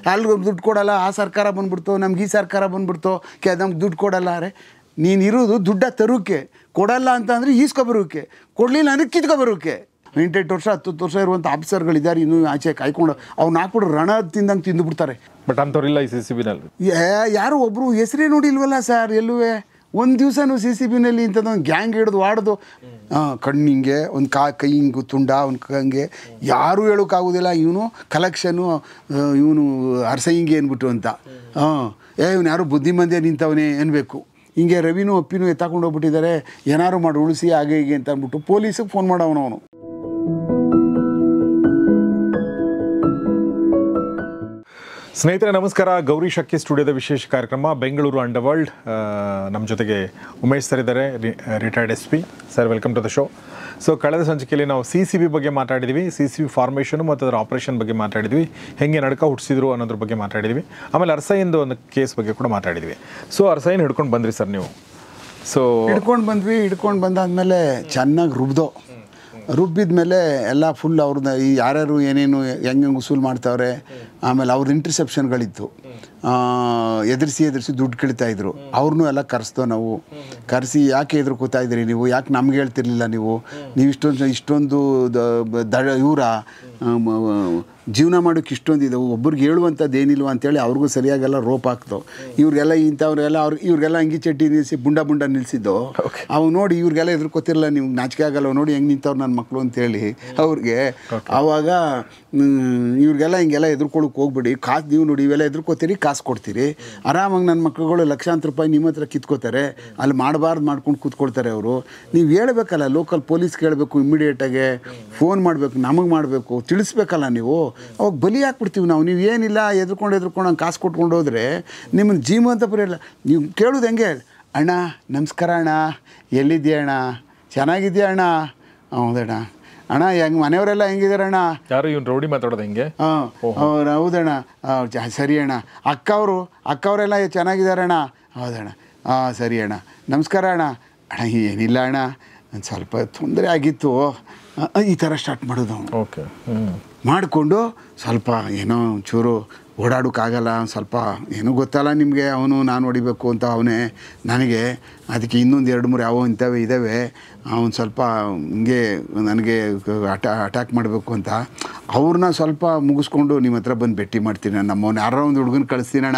ಅಲ್ಲಿ ದುಡ್ಡು ಕೊಡಲ್ಲ, ಆ ಸರ್ಕಾರ ಬಂದ್ಬಿಡ್ತು, ನಮ್ಗೆ ಈ ಸರ್ಕಾರ ಬಂದ್ಬಿಡ್ತು, ನಮ್ಗೆ ದುಡ್ಡು ಕೊಡಲ್ಲ. ಅರೆ ನೀನು ಇರೋದು ದುಡ್ಡ ತರೋಕ್ಕೆ, ಕೊಡಲ್ಲ ಅಂತ ಅಂದರೆ ಈಸ್ಕೊಬರೋಕ್ಕೆ, ಕೊಡಲಿಲ್ಲ ಅಂದರೆ ಕಿತ್ಕೊಬರೋಕ್ಕೆ. 8 ವರ್ಷ 10 ವರ್ಷ ಇರುವಂಥ ಆಫೀಸರ್ಗಳಿದ್ದಾರೆ ಇನ್ನೂ ಆಚೆ ಕಾಯ್ಕೊಂಡು, ಅವ್ನು ಹಾಕ್ಬಿಟ್ಟು ರಣ ತಿಂದಂಗೆ ತಿಂದುಬಿಡ್ತಾರೆ. ಬಟ್ ಅಂಥವ್ರಿಲ್ಲ ಈ CCB ನಲ್ಲಿ. ಯಾರು ಒಬ್ಬರು ಹೆಸರೇ ನೋಡಿಲ್ವಲ್ಲ ಸರ್ ಎಲ್ಲೂ. ಒಂದು ದಿವಸನೂ CCBನಲ್ಲಿ ಇಂಥದ್ದೊಂದು ಗ್ಯಾಂಗ್ ಹಿಡಿದು ಆಡೋದು, ಕಣ್ಣಿಂಗೆ ಒಂದು ಕೈ ಹಿಂಗೆ ತುಂಡ ಒಂದು ಹಂಗೆ, ಯಾರೂ ಹೇಳೋಕ್ಕಾಗೋದಿಲ್ಲ ಇವನು ಕಲೆಕ್ಷನು, ಇವನು ಅರಸಹಿಂಗೆ ಅಂದ್ಬಿಟ್ಟು ಅಂತ. ಇವನು ಯಾರು ಬುದ್ಧಿಮಂದೆ ನಿಂತವನೇ ಅನ್ಬೇಕು. ಹಿಂಗೆ ರವಿನೂ ಅಪ್ಪಿನೂ ಎತ್ತಾಕೊಂಡು ಹೋಗ್ಬಿಟ್ಟಿದ್ದಾರೆ, ಏನಾರು ಮಾಡಿ ಉಳಿಸಿ ಹಾಗೆ ಹೀಗೆ ಅಂತ ಅಂದ್ಬಿಟ್ಟು ಪೊಲೀಸಿಗೆ ಫೋನ್ ಮಾಡವನು. ಸ್ನೇಹಿತರೆ ನಮಸ್ಕಾರ. ಗೌರಿ ಶಕ್ಕಿ ಸ್ಟುಡಿಯೋದ ವಿಶೇಷ ಕಾರ್ಯಕ್ರಮ ಬೆಂಗಳೂರು ಅಂಡರ್ವರ್ಲ್ಡ್. ನಮ್ಮ ಜೊತೆಗೆ ಉಮೇಶ್ ಸರ್ ಇದ್ದಾರೆ, retired SP. Sir welcome to the show. So ಕಳೆದ ಸಂಚಿಕೆಯಲ್ಲಿ ನಾವು CCB ಬಗ್ಗೆ ಮಾತಾಡಿದ್ವಿ, CCB ಫಾರ್ಮೇಷನು ಮತ್ತು ಅದರ ಆಪರೇಷನ್ ಬಗ್ಗೆ ಮಾತಾಡಿದ್ವಿ, ಹೆಂಗೆ ನಡ್ಕ ಹುಟ್ಟಿಸಿದ್ರು ಅನ್ನೋದ್ರ ಬಗ್ಗೆ ಮಾತಾಡಿದ್ವಿ. ಆಮೇಲೆ ಅರಸೈನ್ದು ಒಂದು ಕೇಸ್ ಬಗ್ಗೆ ಕೂಡ ಮಾತಾಡಿದ್ವಿ. ಸೊ ಅರಸೈನ್ ಹಿಡ್ಕೊಂಡು ಬಂದ್ರಿ ಸರ್ ನೀವು. ಸೊ ಹಿಡ್ಕೊಂಡು ಬಂದಾದ್ಮೇಲೆ ಚೆನ್ನಾಗಿ ರುಬ್ಬಿದ ಮೇಲೆ ಎಲ್ಲ ಫುಲ್ ಅವ್ರನ್ನ ಈ ಯಾರ್ಯಾರು ಏನೇನು ಹೆಂಗೆ ವಸೂಲು ಮಾಡ್ತಾವ್ರೆ. ಆಮೇಲೆ ಅವ್ರ ಇಂಟರ್ಸೆಪ್ಷನ್ಗಳಿತ್ತು, ಎದುರಿಸಿ ದುಡ್ಡು ಕೇಳ್ತಾಯಿದ್ರು. ಅವ್ರನ್ನೂ ಎಲ್ಲ ಕರೆಸ್ತೋ ನಾವು, ಕರೆಸಿ ಯಾಕೆ ಎದುರ್ಕೋತಾ ಇದ್ದೀರಿ ನೀವು, ಯಾಕೆ ನಮ್ಗೆ ಹೇಳ್ತಿರ್ಲಿಲ್ಲ ನೀವು ಇಷ್ಟೊಂದು ಇವರ ಜೀವನ ಮಾಡೋಕ್ಕೆ ಇಷ್ಟೊಂದಿದ್ದವು, ಒಬ್ರಿಗೆ ಹೇಳುವಂಥದ್ದು ಏನಿಲ್ವ ಅಂತೇಳಿ ಅವ್ರಿಗೂ ಸರಿಯಾಗೆಲ್ಲ ರೋಪ್ ಹಾಕ್ತವು. ಇವ್ರಿಗೆಲ್ಲ ಇಂಥವ್ರೆಲ್ಲ ಇವ್ರಿಗೆಲ್ಲ ಅಂಗಿ ಚಟ್ಟಿ ನಿಲ್ಲಿಸಿ ಬುಂಡ ನಿಲ್ಲಿಸಿದ್ದು ಅವು ನೋಡಿ ಇವ್ರಿಗೆಲ್ಲ ಎದುರ್ಕೋತಿರಲ್ಲ, ನಿಮ್ಗೆ ನಾಚಿಕೆ ಆಗಲ್ಲ ನೋಡಿ ಹೆಂಗೆ ನಿಂತವ್ರು ನನ್ನ ಮಕ್ಕಳು ಅಂತೇಳಿ ಅವ್ರಿಗೆ. ಆವಾಗ ಇವ್ರಿಗೆಲ್ಲ ಹಿಂಗೆಲ್ಲ ಎದುರ್ಕೊಳ್ಳೋಕೆ ಹೋಗ್ಬಿಡಿ, ಕಾಸು ನೀವು ನೋಡಿ ಇವೆಲ್ಲ ಎದುರ್ಕೋತೀರಿ, ಕಾಸು ಕೊಡ್ತೀರಿ, ಆರಾಮಾಗಿ ನನ್ನ ಮಕ್ಕಳುಗಳು ಲಕ್ಷಾಂತರ ರೂಪಾಯಿ ನಿಮ್ಮ ಹತ್ರ ಕಿತ್ಕೋತಾರೆ, ಅಲ್ಲಿ ಮಾಡಬಾರ್ದು ಮಾಡ್ಕೊಂಡು ಕೂತ್ಕೊಳ್ತಾರೆ ಅವರು. ನೀವು ಹೇಳ್ಬೇಕಲ್ಲ, ಲೋಕಲ್ ಪೊಲೀಸ್ಗೆ ಹೇಳಬೇಕು, ಇಮ್ಮಿಡಿಯೇಟಾಗೆ ಫೋನ್ ಮಾಡಬೇಕು, ನಮಗೆ ಮಾಡಬೇಕು, ತಿಳಿಸ್ಬೇಕಲ್ಲ ನೀವು. ಅವಾಗ ಬಲಿ ಹಾಕ್ಬಿಡ್ತೀವಿ ನಾವು. ನೀವು ಏನಿಲ್ಲ ಎದ್ಕೊಂಡು ಹಂಗೆ ಕಾಸು ಕೊಟ್ಕೊಂಡು ಹೋದರೆ ನಿಮ್ಮನ್ನು ಜೀವಂತ ಬರೆಯಲ್ಲ. ನೀವು ಕೇಳೋದು ಹೆಂಗೆ, ಅಣ್ಣ ನಮಸ್ಕಾರ ಅಣ್ಣ, ಎಲ್ಲಿದ್ದೀಯ ಅಣ್ಣ, ಚೆನ್ನಾಗಿದೆಯಾ ಅಣ್ಣ, ಹೌದಣ್ಣ, ಅಣ್ಣ ಹೆಂಗೆ ಮನೆಯವರೆಲ್ಲ ಹೆಂಗಿದಾರೆ ಅಣ್ಣ, ಯಾರು ಇವ್ನು ರೌಡಿ ಮಾತಾಡೋದು ಹೆಂಗೆ, ಹೌದಣ್ಣ, ಸರಿ ಅಣ್ಣ, ಅಕ್ಕವರೆಲ್ಲ ಚೆನ್ನಾಗಿದ್ದಾರೆ ಅಣ್ಣ, ಹೌದಣ್ಣ, ಸರಿ ಅಣ್ಣ, ನಮಸ್ಕಾರ ಅಣ್ಣ, ಅಣ್ಣ ಏನಿಲ್ಲ ಅಣ್ಣ ಒಂದು ಸ್ವಲ್ಪ ತೊಂದರೆ ಆಗಿತ್ತು, ಈ ಥರ ಸ್ಟಾರ್ಟ್ ಮಾಡೋದು ಅವನು. ಓಕೆ, ಮಾಡಿಕೊಂಡು ಸ್ವಲ್ಪ ಏನೋ ಒಂಚೂರು ಓಡಾಡೋಕ್ಕಾಗಲ್ಲ, ಸ್ವಲ್ಪ ಏನೂ ಗೊತ್ತಲ್ಲ ನಿಮಗೆ, ಅವನು ನಾನು ಹೊಡಿಬೇಕು ಅಂತ ಅವನೇ ನನಗೆ, ಅದಕ್ಕೆ ಇನ್ನೊಂದು 2-3 ಯಾವ ಇದ್ದಾವೆ ಅವನು ಸ್ವಲ್ಪ ಹಿಂಗೆ ನನಗೆ ಅಟ್ಯಾಕ್ ಮಾಡಬೇಕು ಅಂತ ಅವ್ರನ್ನ ಸ್ವಲ್ಪ ಮುಗಿಸ್ಕೊಂಡು ನಿಮ್ಮ ಹತ್ರ ಬಂದು ಭೇಟಿ ಮಾಡ್ತೀನಿ, ನಮ್ಮವನು ಯಾರೋ ಒಂದು ಹುಡುಗನ ಕಳಿಸ್ತೀನಣ್ಣ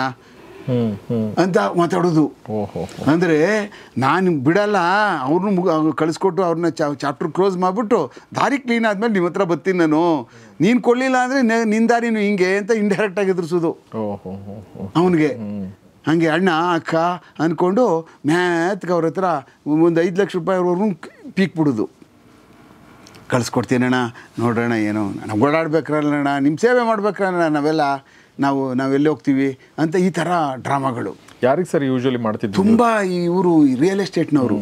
ಅಂತ ಮಾತಾಡೋದು. ಅಂದರೆ ನಾನು ಬಿಡಲ್ಲ, ಅವ್ರನ್ನೂ ಕಳಿಸ್ಕೊಟ್ಟು ಅವ್ರನ್ನ ಚಾಪ್ಟರ್ ಕ್ಲೋಸ್ ಮಾಡಿಬಿಟ್ಟು ದಾರಿ ಕ್ಲೀನ್ ಆದಮೇಲೆ ನಿಮ್ಮ ಹತ್ರ ಬರ್ತೀನಿ ನಾನು, ನೀನು ಕೊಡಲಿಲ್ಲ ಅಂದರೆ ನಿನ್ನ ದಾರಿನೂ ಹಿಂಗೆ ಅಂತ ಇಂಡೈರೆಕ್ಟಾಗಿ ಎದುರಿಸೋದು ಅವನಿಗೆ. ಹಾಗೆ ಅಣ್ಣ ಅಕ್ಕ ಅಂದ್ಕೊಂಡು ಮ್ಯಾತ್ಗೆ ಅವ್ರ ಹತ್ರ ಒಂದು 5 ಲಕ್ಷ ರೂಪಾಯಿವರೆಗೂ ಪೀಕ್ಬಿಡೋದು. ಕಳಿಸ್ಕೊಡ್ತೀನಣ್ಣ, ನೋಡೋಣ ಏನೋ ನಾವು ಓಡಾಡ್ಬೇಕ್ರಲ್ಲಣ್ಣ, ನಿಮ್ಮ ಸೇವೆ ಮಾಡ್ಬೇಕ್ರಣ್ಣ, ನಾವೆಲ್ಲಿ ಹೋಗ್ತೀವಿ ಅಂತ ಈ ಥರ ಡ್ರಾಮಾಗಳು. ಯಾರಿಗೆ ಸರ್ ಯೂಶ್ವಲಿ ಮಾಡ್ತಿದ್ರು? ತುಂಬ ಇವರು ರಿಯಲ್ ಎಸ್ಟೇಟ್ನವರು,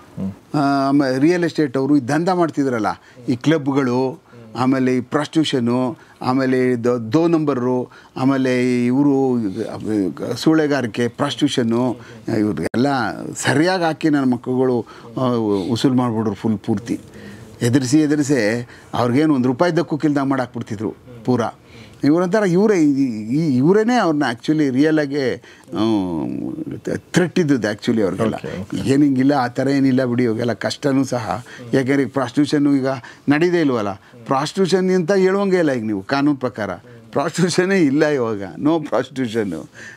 ರಿಯಲ್ ಎಸ್ಟೇಟ್ ಅವರು ಈ ದಂಧ ಮಾಡ್ತಿದ್ರಲ್ಲ, ಈ ಕ್ಲಬ್ಗಳು, ಆಮೇಲೆ ಈ ಪ್ರಾಸ್ಟಿಟ್ಯೂಷನು, ಆಮೇಲೆ ದೋ ನಂಬರು, ಆಮೇಲೆ ಇವರು ಸೂಳೆಗಾರಿಕೆ, ಪ್ರಾಸ್ಟಿಟ್ಯೂಷನ್ನು, ಇವ್ರಿಗೆಲ್ಲ ಸರಿಯಾಗಿ ಹಾಕಿ ನನ್ನ ಮಕ್ಕಳುಗಳು ವಸೂಲು ಮಾಡಿಬಿಡ್ರು ಫುಲ್ ಪೂರ್ತಿ. ಎದುರಿಸಿ ಅವ್ರಿಗೇನು ₹1 ದಕ್ಕೂಕಿಲ್ದಂಗೆ ಮಾಡಾಕ್ಬಿಡ್ತಿದ್ರು ಪೂರಾ. ಇವರಂತರ ಇವರೇನೇ ಅವ್ರನ್ನ ಆ್ಯಕ್ಚುಲಿ ರಿಯಲಾಗಿ ಥ್ರೆಟ್ ಇದ್ದದ್ದು ಆ್ಯಕ್ಚುಲಿ ಅವ್ರಿಗೆಲ್ಲ. ಏನು ಹಿಂಗಿಲ್ಲ, ಆ ಥರ ಏನಿಲ್ಲ ಬಿಡಿ, ಇವಾಗೆಲ್ಲ ಕಷ್ಟನೂ ಸಹ. ಯಾಕೆಂದರೆ ಪ್ರಾಸ್ಟಿಟ್ಯೂಷನ್ನು ಈಗ ನಡೀದೇ ಇಲ್ವಲ್ಲ, ಪ್ರಾಸ್ಟಿಟ್ಯೂಷನ್ ಅಂತ ಹೇಳುವಂಗೆ ಇಲ್ಲ ಈಗ ನೀವು ಕಾನೂನು ಪ್ರಕಾರ, ಪ್ರಾಸ್ಟಿಟ್ಯೂಷನ್ನೇ ಇಲ್ಲ ಇವಾಗ, ನೋ ಪ್ರಾಸ್ಟಿಟ್ಯೂಷನ್ನು.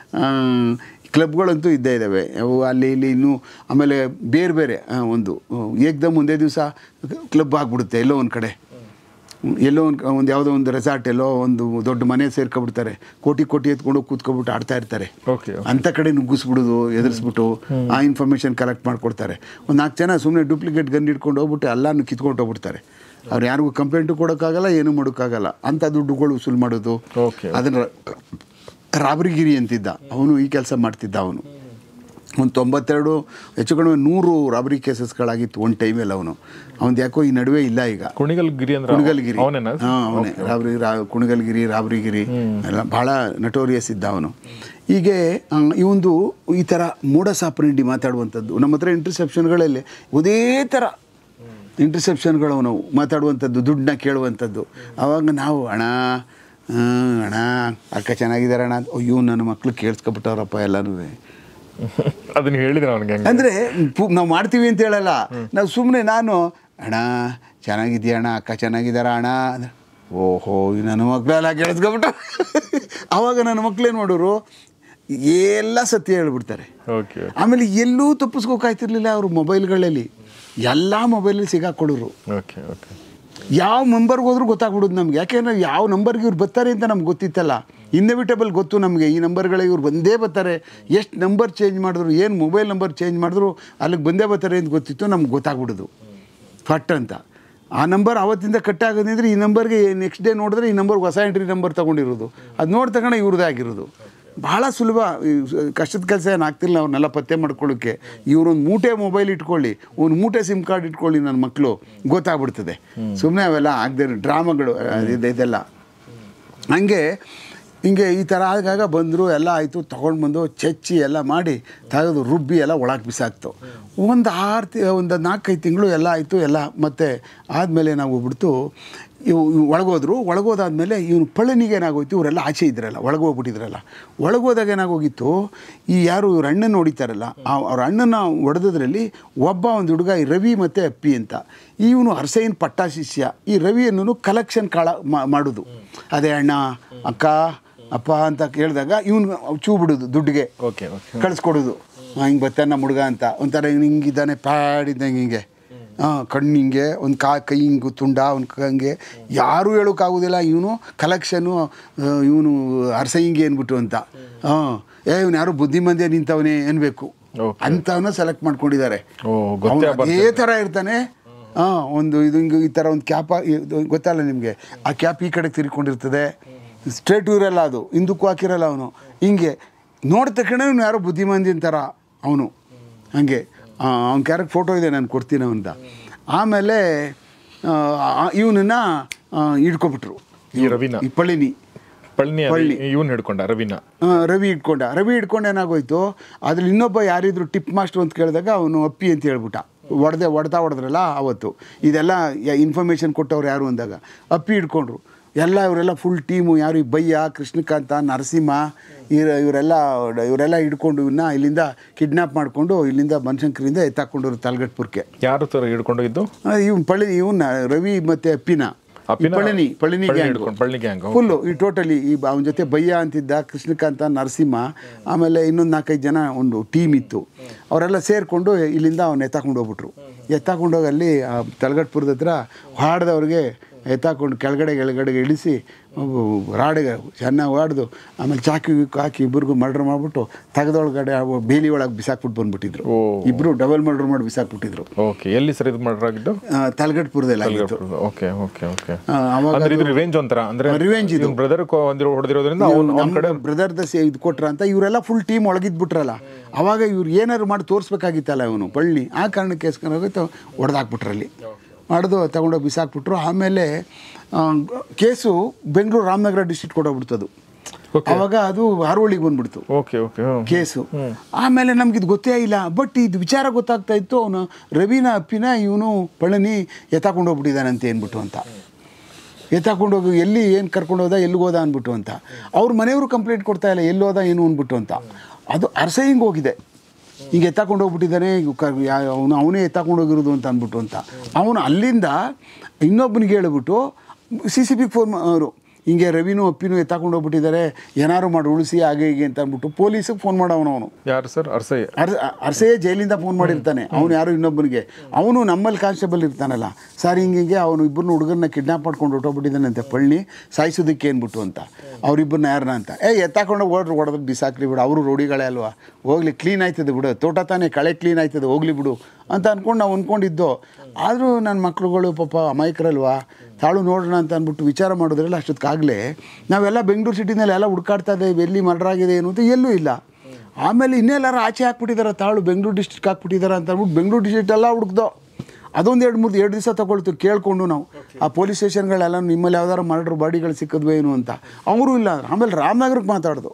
ಕ್ಲಬ್ಗಳಂತೂ ಇದ್ದೇ ಇದ್ದಾವೆ ಅವು ಅಲ್ಲಿ ಇಲ್ಲಿ ಇನ್ನೂ. ಆಮೇಲೆ ಬೇರೆ ಒಂದು ಏಕ್ದಮ್ ಒಂದೇ ದಿವಸ ಕ್ಲಬ್ ಆಗಿಬಿಡುತ್ತೆ ಎಲ್ಲೋ ಒಂದು ಕಡೆ, ಎಲ್ಲೋ ಒಂದು ಯಾವುದೋ ಒಂದು ರೆಸಾರ್ಟ್, ಎಲ್ಲೋ ಒಂದು ದೊಡ್ಡ ಮನೆ ಸೇರ್ಕೊಬಿಡ್ತಾರೆ, ಕೋಟಿ ಎತ್ಕೊಂಡು ಕೂತ್ಕೊಬಿಟ್ಟು ಆಡ್ತಾ ಇರ್ತಾರೆ. ಅಂಥ ಕಡೆ ನುಗ್ಗಿಸ್ಬಿಡೋದು, ಎದುರಿಸ್ಬಿಟ್ಟು ಆ ಇನ್ಫಾರ್ಮೇಷನ್ ಕಲೆಕ್ಟ್ ಮಾಡಿಕೊಡ್ತಾರೆ. ಒಂದು 4 ಜನ ಸುಮ್ಮನೆ ಡೂಪ್ಲಿಕೇಟ್ ಗನ್ ಇಟ್ಕೊಂಡು ಹೋಗ್ಬಿಟ್ಟು ಎಲ್ಲನೂ ಕಿತ್ಕೊಂಡು ಹೋಗ್ಬಿಡ್ತಾರೆ. ಅವ್ರು ಯಾರಿಗೂ ಕಂಪ್ಲೇಂಟು ಕೊಡೋಕ್ಕಾಗಲ್ಲ, ಏನೂ ಮಾಡೋಕ್ಕಾಗಲ್ಲ, ಅಂಥ ದುಡ್ಡುಗಳು ವಸೂಲು ಮಾಡೋದು. ಅದನ್ನು ರಾಬರಿಗಿರಿ ಅಂತಿದ್ದ ಅವನು, ಈ ಕೆಲಸ ಮಾಡ್ತಿದ್ದ ಅವನು. ಒಂದು 92 ಹೆಚ್ಚು ಕಡಿಮೆ 100 ರಾಬರಿ ಕೇಸಸ್ಗಳಾಗಿತ್ತು ಒಂದು ಟೈಮಲ್ಲಿ ಅವನು. ಅವನು ಯಾಕೋ ಈ ನಡುವೆ ಇಲ್ಲ ಈಗ. ಕುಣಿಗಲ್ಗಿರಿ ಅವನೇ ಕುಣಿಗಲ್ಗಿರಿ, ರಾಬರಿಗಿರಿ ಎಲ್ಲ ಭಾಳ ನಟೋರಿಯಸ್ ಇದ್ದ ಅವನು. ಹೀಗೆ ಇವೊಂದು ಈ ಥರ ಮೋಡಸ್ ಆಪರೆಂಡಿ ಮಾತಾಡುವಂಥದ್ದು. ನಮ್ಮ ಹತ್ರ ಇಂಟರ್ಸೆಪ್ಷನ್ಗಳಲ್ಲಿ ಒಂದೇ ಥರ ಇಂಟರ್ಸೆಪ್ಷನ್ಗಳು ನಾವು ಮಾತಾಡುವಂಥದ್ದು, ದುಡ್ಡನ್ನ ಕೇಳುವಂಥದ್ದು. ಆವಾಗ ನಾವು ಅಣ್ಣ ಅಣ್ಣ ಅಕ್ಕ ಚೆನ್ನಾಗಿದ್ದಾರೆ ಅಣ್ಣ ಅಂತ. ಅಯ್ಯೋ ನನ್ನ ಮಕ್ಳು ಕೇಳಿಸ್ಕೊಬಿಟ್ಟವ್ರಪ್ಪ ಎಲ್ಲನೂ. ಅದನ್ನ ಹೇಳಿದ್ರೆ ಅವನಿಗೆ ಅಂದರೆ ನಾವು ಮಾಡ್ತೀವಿ ಅಂತ ಹೇಳಲ್ಲ, ನಾವು ಸುಮ್ಮನೆ ನಾನು ಅಣ್ಣ ಚೆನ್ನಾಗಿದ್ದೀಯ ಅಣ್ಣ, ಅಕ್ಕ ಚೆನ್ನಾಗಿದ್ದಾರ ಅಣ್ಣ ಅಂದರೆ ಓಹೋ ನನ್ನ ಮಕ್ಕಳೆಲ್ಲ ಕೇಳಿಸ್ಕೊಬಿಟ್ಟು ಆವಾಗ ನನ್ನ ಮಕ್ಳೇನು ಮಾಡೋರು ಎಲ್ಲ ಸತ್ಯ ಹೇಳ್ಬಿಡ್ತಾರೆ. ಆಮೇಲೆ ಎಲ್ಲೂ ತಪ್ಪಿಸ್ಕೋಕಾಯ್ತಿರ್ಲಿಲ್ಲ ಅವರು ಮೊಬೈಲ್ಗಳಲ್ಲಿ, ಎಲ್ಲ ಮೊಬೈಲಲ್ಲಿ ಸಿಗಾಕೊಳ್ಳೋರು. ಯಾವ ನಂಬರ್ಗೆ ಹೋದ್ರೂ ಗೊತ್ತಾಗ್ಬಿಡೋದು ನಮ್ಗೆ, ಯಾಕೆಂದರೆ ಯಾವ ನಂಬರ್ಗೆ ಇವ್ರು ಬರ್ತಾರೆ ಅಂತ ನಮ್ಗೆ ಗೊತ್ತಿತ್ತಲ್ಲ, ಇನ್ಎವಿಟಬಲ್ ಗೊತ್ತು ನಮಗೆ ಈ ನಂಬರ್ಗಳಿಗೆ ಇವ್ರು ಬಂದೇ ಬರ್ತಾರೆ. ಎಷ್ಟು ನಂಬರ್ ಚೇಂಜ್ ಮಾಡಿದ್ರು, ಏನು ಮೊಬೈಲ್ ನಂಬರ್ ಚೇಂಜ್ ಮಾಡಿದ್ರು ಅಲ್ಲಿಗೆ ಬಂದೇ ಬರ್ತಾರೆ ಅಂತ ಗೊತ್ತಿತ್ತು, ನಮ್ಗೆ ಗೊತ್ತಾಗ್ಬಿಡೋದು ಫಟ್ ಅಂತ. ಆ ನಂಬರ್ ಅವತ್ತಿಂದ ಕಟ್ ಆಗೋದಂದರೆ ಈ ನಂಬರ್ಗೆ ನೆಕ್ಸ್ಟ್ ಡೇ ನೋಡಿದ್ರೆ ಈ ನಂಬರ್ಗೆ ಹೊಸ ಎಂಟ್ರಿ ನಂಬರ್ ತೊಗೊಂಡಿರೋದು, ಅದು ನೋಡಿ ತಗೊಂಡು ಇವ್ರದ್ದೇ ಆಗಿರೋದು. ಭಾಳ ಸುಲಭ, ಕಷ್ಟದ ಕೆಲಸ ಏನು ಆಗ್ತಿಲ್ಲ ಅವ್ರನ್ನೆಲ್ಲ ಪತ್ತೆ ಮಾಡ್ಕೊಳ್ಳೋಕ್ಕೆ. ಇವ್ರೊಂದು ಮೂಟೆ ಮೊಬೈಲ್ ಇಟ್ಕೊಳ್ಳಿ, ಒಂದು ಮೂಟೆ ಸಿಮ್ ಕಾರ್ಡ್ ಇಟ್ಕೊಳ್ಳಿ ನನ್ನ ಮಕ್ಕಳು, ಗೊತ್ತಾಗ್ಬಿಡ್ತದೆ. ಸುಮ್ಮನೆ ಅವೆಲ್ಲ ಆಗದೆ ಡ್ರಾಮಾಗಳು ಇದೆಲ್ಲ ಹಂಗೆ ಹಿಂಗೆ ಈ ಥರ ಆಗಾಗ ಬಂದರು, ಎಲ್ಲ ಆಯಿತು, ತೊಗೊಂಡು ಬಂದು ಚೆಚ್ಚಿ ಎಲ್ಲ ಮಾಡಿ ತೆಗೆದು ರುಬ್ಬಿ ಎಲ್ಲ ಒಳಗೆ ಬಿಸಾಕ್ತು. ಒಂದು 4-5 ತಿಂಗಳು ಎಲ್ಲ ಆಯಿತು ಎಲ್ಲ. ಮತ್ತು ಆದಮೇಲೆ ನಾವು ಬಿಡ್ತು ಇವು ಒಳಗೋದಾದ್ಮೇಲೆ ಇವನು ಪಳನಿಗೆ ಏನಾಗೋಯ್ತು, ಇವರೆಲ್ಲ ಆಚೆ ಇದ್ರಲ್ಲ, ಒಳಗೋಗ್ಬಿಟ್ಟಿದ್ರಲ್ಲ. ಒಳಗೋದಾಗ ಏನಾಗೋಗಿತ್ತು, ಈ ಯಾರು ಇವ್ರ ಅಣ್ಣನ ಹೊಡಿತಾರಲ್ಲ, ಅವ್ರ ಅಣ್ಣನ ಹೊಡೆದ್ರಲ್ಲಿ ಒಂದು ಹುಡುಗ ಈ ರವಿ ಮತ್ತು ಅಪ್ಪಿ ಅಂತ, ಇವನು ಅರ್ಸೈನ್ ಪಟ್ಟ ಶಿಷ್ಯ. ಈ ರವಿಯನ್ನು ಕಲೆಕ್ಷನ್ ಮಾಡೋದು, ಅದೇ ಅಣ್ಣ ಅಕ್ಕ ಅಪ್ಪ ಅಂತ ಕೇಳಿದಾಗ ಇವನು ಚೂ ಬಿಡೋದು, ದುಡ್ಡಿಗೆ ಕಳಿಸ್ಕೊಡೋದು. ಹಿಂಗೆ ಬರ್ತಾನೆ ನಮ್ಮ ಹುಡುಗ ಅಂತ, ಒಂಥರ ಹಿಂಗಿದ್ದಾನೆ ಪ್ಯಾಡ್ ಇದ್ದಂಗೆ, ಹಿಂಗೆ ಕಣ್ಣು ಹಿಂಗೆ, ಒಂದು ಕೈ ಹಿಂಗೆ ತುಂಡ ಒಂದು ಹಂಗೆ, ಯಾರೂ ಹೇಳೋಕ್ಕಾಗೋದಿಲ್ಲ ಇವನು ಕಲೆಕ್ಷನು, ಇವನು ಅರ್ಸೈಂಗೆ ಅಂದ್ಬಿಟ್ಟು ಅಂತ. ಇವನು ಯಾರು ಬುದ್ಧಿಮಂದಿ ನಿಂತವನೇ ಅನ್ಬೇಕು ಅಂಥವನ್ನ ಸೆಲೆಕ್ಟ್ ಮಾಡ್ಕೊಂಡಿದ್ದಾರೆ. ಅದೇ ಥರ ಇರ್ತಾನೆ. ಒಂದು ಇದು ಹಿಂಗೆ ಈ ಥರ ಒಂದು ಕ್ಯಾಪ ಗೊತ್ತಲ್ಲ ನಿಮಗೆ, ಆ ಕ್ಯಾಪ್ ಈ ಕಡೆ ತಿರ್ಕೊಂಡಿರ್ತದೆ, ಸ್ಟ್ರೇಟು ಇರಲ್ಲ, ಅದು ಹಿಂದಕ್ಕೂ ಹಾಕಿರಲ್ಲ. ಅವನು ಹಿಂಗೆ ನೋಡಿದ ತಕ್ಷಣ ಇವನು ಯಾರೋ ಬುದ್ಧಿಮಂದಿ ಅಂತಾರ ಅವನು ಹಾಗೆ. ಅವ್ನ ಕ್ಯಾರೆಕ್ಟ್ ಫೋಟೋ ಇದೆ, ನಾನು ಕೊಡ್ತೀನಿ ಅವನ್ದ. ಆಮೇಲೆ ಇವನನ್ನು ಹಿಡ್ಕೊಬಿಟ್ರು, ಈ ಪಳ್ಳಿ ಇವನು ಹಿಡ್ಕೊಂಡ ರವಿ ಹಿಡ್ಕೊಂಡು ಏನಾಗೋಯ್ತು, ಅದ್ರಲ್ಲಿ ಇನ್ನೊಬ್ಬ ಯಾರಿದ್ರು ಟಿಪ್ ಮಾಸ್ಟರ್ ಅಂತ ಕೇಳಿದಾಗ ಅವನು ಅಪ್ಪಿ ಅಂತ ಹೇಳ್ಬಿಟ್ಟ. ಹೊಡೆದ್ರಲ್ಲ ಅವತ್ತು, ಇದೆಲ್ಲ ಇನ್ಫಾರ್ಮೇಷನ್ ಕೊಟ್ಟವ್ರು ಯಾರು ಅಂದಾಗ ಅಪ್ಪಿ ಹಿಡ್ಕೊಂಡ್ರು. ಇವರೆಲ್ಲ ಫುಲ್ ಟೀಮು, ಯಾರು ಈ ಬಯ್ಯ, ಕೃಷ್ಣಕಾಂತ, ನರಸಿಂಹ, ಇವರೆಲ್ಲ ಹಿಡ್ಕೊಂಡು ಇವನ್ನ ಇಲ್ಲಿಂದ ಕಿಡ್ನಾಪ್ ಮಾಡಿಕೊಂಡು ಇಲ್ಲಿಂದ ಬನಶಂಕರಿಂದ ಎತ್ತಾಕೊಂಡವ್ರು ತಲಗಟ್ಪುರಕ್ಕೆ. ಯಾರು ಥರ ಹಿಡ್ಕೊಂಡೋಗಿದ್ದು? ಇವನ್ನ ರವಿ ಮತ್ತು ಅಪ್ಪಿನ ಪಳನಿ ಫುಲ್ಲು ಈ ಟೋಟಲಿ ಅವನ ಜೊತೆ ಬಯ್ಯ ಅಂತಿದ್ದ, ಕೃಷ್ಣಕಾಂತ, ನರಸಿಂಹ, ಆಮೇಲೆ ಇನ್ನೊಂದು 4-5 ಜನ ಒಂದು ಟೀಮ್ ಇತ್ತು. ಅವರೆಲ್ಲ ಸೇರಿಕೊಂಡು ಇಲ್ಲಿಂದ ಅವನ್ನ ಎತ್ತಾಕೊಂಡು ಹೋಗಿ ಅಲ್ಲಿ ತಲಗಟ್ಪುರದ ಹತ್ರ ಹಾಡ್ದವ್ರಿಗೆ ಎತ್ತಾಕೊಂಡು ಕೆಳಗಡೆ ಇಳಿಸಿ ರಾಡಿಗೆ ಚೆನ್ನಾಗಿ ಹೊಡೆದು, ಆಮೇಲೆ ಚಾಕಿ ಹಾಕಿ ಇಬ್ಬರಿಗೂ ಮರ್ಡರ್ ಮಾಡಿಬಿಟ್ಟು ತೆಗೆದೊಳಗಡೆ ಬೇಲಿ ಒಳಗೆ ಬಿಸಾಕ್ಬಿಟ್ಟು ಬಂದ್ಬಿಟ್ಟಿದ್ರು. ಇಬ್ಬರು ಡಬಲ್ ಮರ್ಡರ್ ಮಾಡಿ ಬಿಸಾಕ್ಬಿಟ್ಟಿದ್ರು. ಎಲ್ಲಿ ಸರ್ ಇದು ಮರ್ಡರ್ ಆಗಿದ್ದು? ತಲಗಟ್ಪುರದಲ್ಲಿ ಆಗಿತ್ತು. ರಿವೆಂಜ್ ಇದು ಬ್ರದರ್ದ ಇದು ಕೊಟ್ರ ಅಂತ ಇವರೆಲ್ಲ ಫುಲ್ ಟೀಮ್ ಒಳಗಿದ್ಬಿಟ್ರಲ್ಲ. ಅವಾಗ ಇವ್ರು ಏನಾದ್ರು ಮಾಡಿ ತೋರಿಸ್ಬೇಕಾಗಿತ್ತಲ್ಲ ಇವನು ಪಳ್ಳಿ, ಆ ಕಾರಣಕ್ಕೆ ಹೋಗಿತ್ತು ಹೊಡೆದಾಕ್ಬಿಟ್ರಲ್ಲಿ, ಮಾಡಿದು ತಗೊಂಡೋಗಿ ಬಿಸಾಕ್ಬಿಟ್ರು. ಆಮೇಲೆ ಕೇಸು ಬೆಂಗಳೂರು ರಾಮನಗರ ಡಿಸ್ಟ್ರಿಕ್ಟ್ ಕೊಡೋಗ್ಬಿಡ್ತದು. ಅವಾಗ ಅದು ಹಾರೋಳಿಗೆ ಬಂದ್ಬಿಡ್ತು ಕೇಸು. ಆಮೇಲೆ ನಮ್ಗಿದು ಗೊತ್ತೇ ಇಲ್ಲ, ಬಟ್ ಇದು ವಿಚಾರ ಗೊತ್ತಾಗ್ತಾ ಇತ್ತು, ಅವನು ರವಿನ ಅಪ್ಪಿನ ಇವನು ಪಳನಿ ಎತ್ತಾಕೊಂಡು ಹೋಗ್ಬಿಟ್ಟಿದ್ದಾನಂತೆ ಅಂದ್ಬಿಟ್ಟು ಅಂತ. ಎತ್ತಾಕೊಂಡೋಗಿ ಎಲ್ಲಿ ಏನು ಕರ್ಕೊಂಡೋದ, ಎಲ್ಲಿಗೋದ ಅಂದ್ಬಿಟ್ಟು ಅಂತ. ಅವ್ರ ಮನೆಯವರು ಕಂಪ್ಲೇಂಟ್ ಕೊಡ್ತಾ ಇಲ್ಲ, ಎಲ್ಲೋದ ಏನು ಅಂದ್ಬಿಟ್ಟು ಅಂತ. ಅದು ಅರ್ಸೈಂಗ್ ಹೋಗಿದೆ, ಹಿಂಗೆ ಎತ್ತಾಕೊಂಡು ಹೋಗ್ಬಿಟ್ಟಿದ್ದಾನೆ ಅವನೇ ಎತ್ತಾಕೊಂಡು ಹೋಗಿರೋದು ಅಂತ ಅಂದ್ಬಿಟ್ಟು ಅಂತ. ಅವನು ಅಲ್ಲಿಂದ ಇನ್ನೊಬ್ಬನಿಗೆ ಹೇಳ್ಬಿಟ್ಟು CCBಗೆ ಫೋನ್ ಅವರು, ಹಿಂಗೆ ರವಿನೂ ಅಪ್ಪಿನೂ ಎತ್ತಾಕೊಂಡು ಹೋಗ್ಬಿಟ್ಟಿದ್ದಾರೆ, ಏನಾರು ಮಾಡಿ ಉಳಿಸಿ ಹಾಗೆ ಹೀಗೆ ಅಂತ ಅಂದ್ಬಿಟ್ಟು ಪೊಲೀಸಿಗೆ ಫೋನ್ ಅವನು. ಯಾರು ಸರ್? ಅರ್ಸಯ್ಯ ಜೈಲಿಂದ ಫೋನ್ ಮಾಡಿರ್ತಾನೆ ಅವನು, ಯಾರು ಇನ್ನೊಬ್ಬನಿಗೆ. ಅವನು ನಮ್ಮಲ್ಲಿ ಕಾನ್ಸ್ಟೇಬಲ್ ಇರ್ತಾನಲ್ಲ ಸರ್, ಹಿಂಗೆ ಅವನು ಇಬ್ಬರನ್ನ ಹುಡುಗರನ್ನ ಕಿಡ್ನಾಪ್ ಮಾಡ್ಕೊಂಡು ಹೊಟ್ಟೋಗ್ಬಿಟ್ಟಿದ್ದಾನೆ ಅಂತ ಪಳ್ಳಿ, ಸಾಯಿಸೋದಕ್ಕೆ ಅಂದ್ಬಿಟ್ಟು ಅಂತ. ಅವರಿಬ್ಬರನ್ನ ಯಾರನ್ನ ಅಂತ ಎತ್ತಾಕೊಂಡು ಹೊಡೆದ್ರೆ ಬಿಸಾಕ್ಲಿ ಬಿಡು, ಅವರು ರೋಡಿಗಳೇ ಅಲ್ವಾ, ಹೋಗ್ಲಿ ಕ್ಲೀನ್ ಆಯ್ತದೆ ಬಿಡು, ತೋಟ ತಾನೇ ಕಳೆ ಕ್ಲೀನ್ ಆಯ್ತದೆ ಹೋಗ್ಲಿ ಬಿಡು ಅಂತ ಅಂದ್ಕೊಂಡು ನಾವು ಅಂದ್ಕೊಂಡಿದ್ದೋ. ಆದರೂ ನನ್ನ ಮಕ್ಳುಗಳು ಪಾಪ ಅಮಾಯಕರಲ್ವಾ, ತಾಳು ನೋಡೋಣ ಅಂತ ಅಂದ್ಬಿಟ್ಟು ವಿಚಾರ ಮಾಡಿದ್ರಲ್ಲ. ಅಷ್ಟೊತ್ತಿಗಾಗಲೇ ನಾವೆಲ್ಲ ಬೆಂಗಳೂರು ಸಿಟಿನಲ್ಲಿ ಎಲ್ಲ ಹುಡ್ಕಾಡ್ತಾ ಇದ್ದೇವೆ, ಎಲ್ಲಿ ಮರ್ಡರ್ ಆಗಿದೆ ಏನು ಅಂತ, ಎಲ್ಲೂ ಇಲ್ಲ. ಆಮೇಲೆ ಇನ್ನೆಲ್ಲರೂ ಆಚೆ ಹಾಕ್ಬಿಟ್ಟಿದ್ದಾರೆ, ತಾಳು ಬೆಂಗಳೂರು ಡಿಸ್ಟ್ರಿಕ್ಟ್ ಹಾಕ್ಬಿಟ್ಟಿದ್ದಾರೆ ಅಂತ ಅಂದ್ಬಿಟ್ಟು ಬೆಂಗಳೂರು ಡಿಸ್ಟ್ರಿಕ್ಟ್ ಎಲ್ಲ ಹುಡುಕ್ದೋ. ಅದೊಂದು 2 ದಿವಸ ತೊಗೊಳ್ತು ಕೇಳಿಕೊಂಡು ನಾವು ಆ ಪೊಲೀಸ್ ಸ್ಟೇಷನ್ಗಳೆಲ್ಲ, ನಿಮ್ಮಲ್ಲಿ ಯಾವ್ದಾರು ಮರ್ಡರ್ ಬಾಡಿಗಳು ಸಿಕ್ಕಿದ್ವು ಏನು ಅಂತ. ಅವರು ಇಲ್ಲ. ಆಮೇಲೆ ರಾಮನಗರಕ್ಕೆ ಮಾತಾಡ್ದು,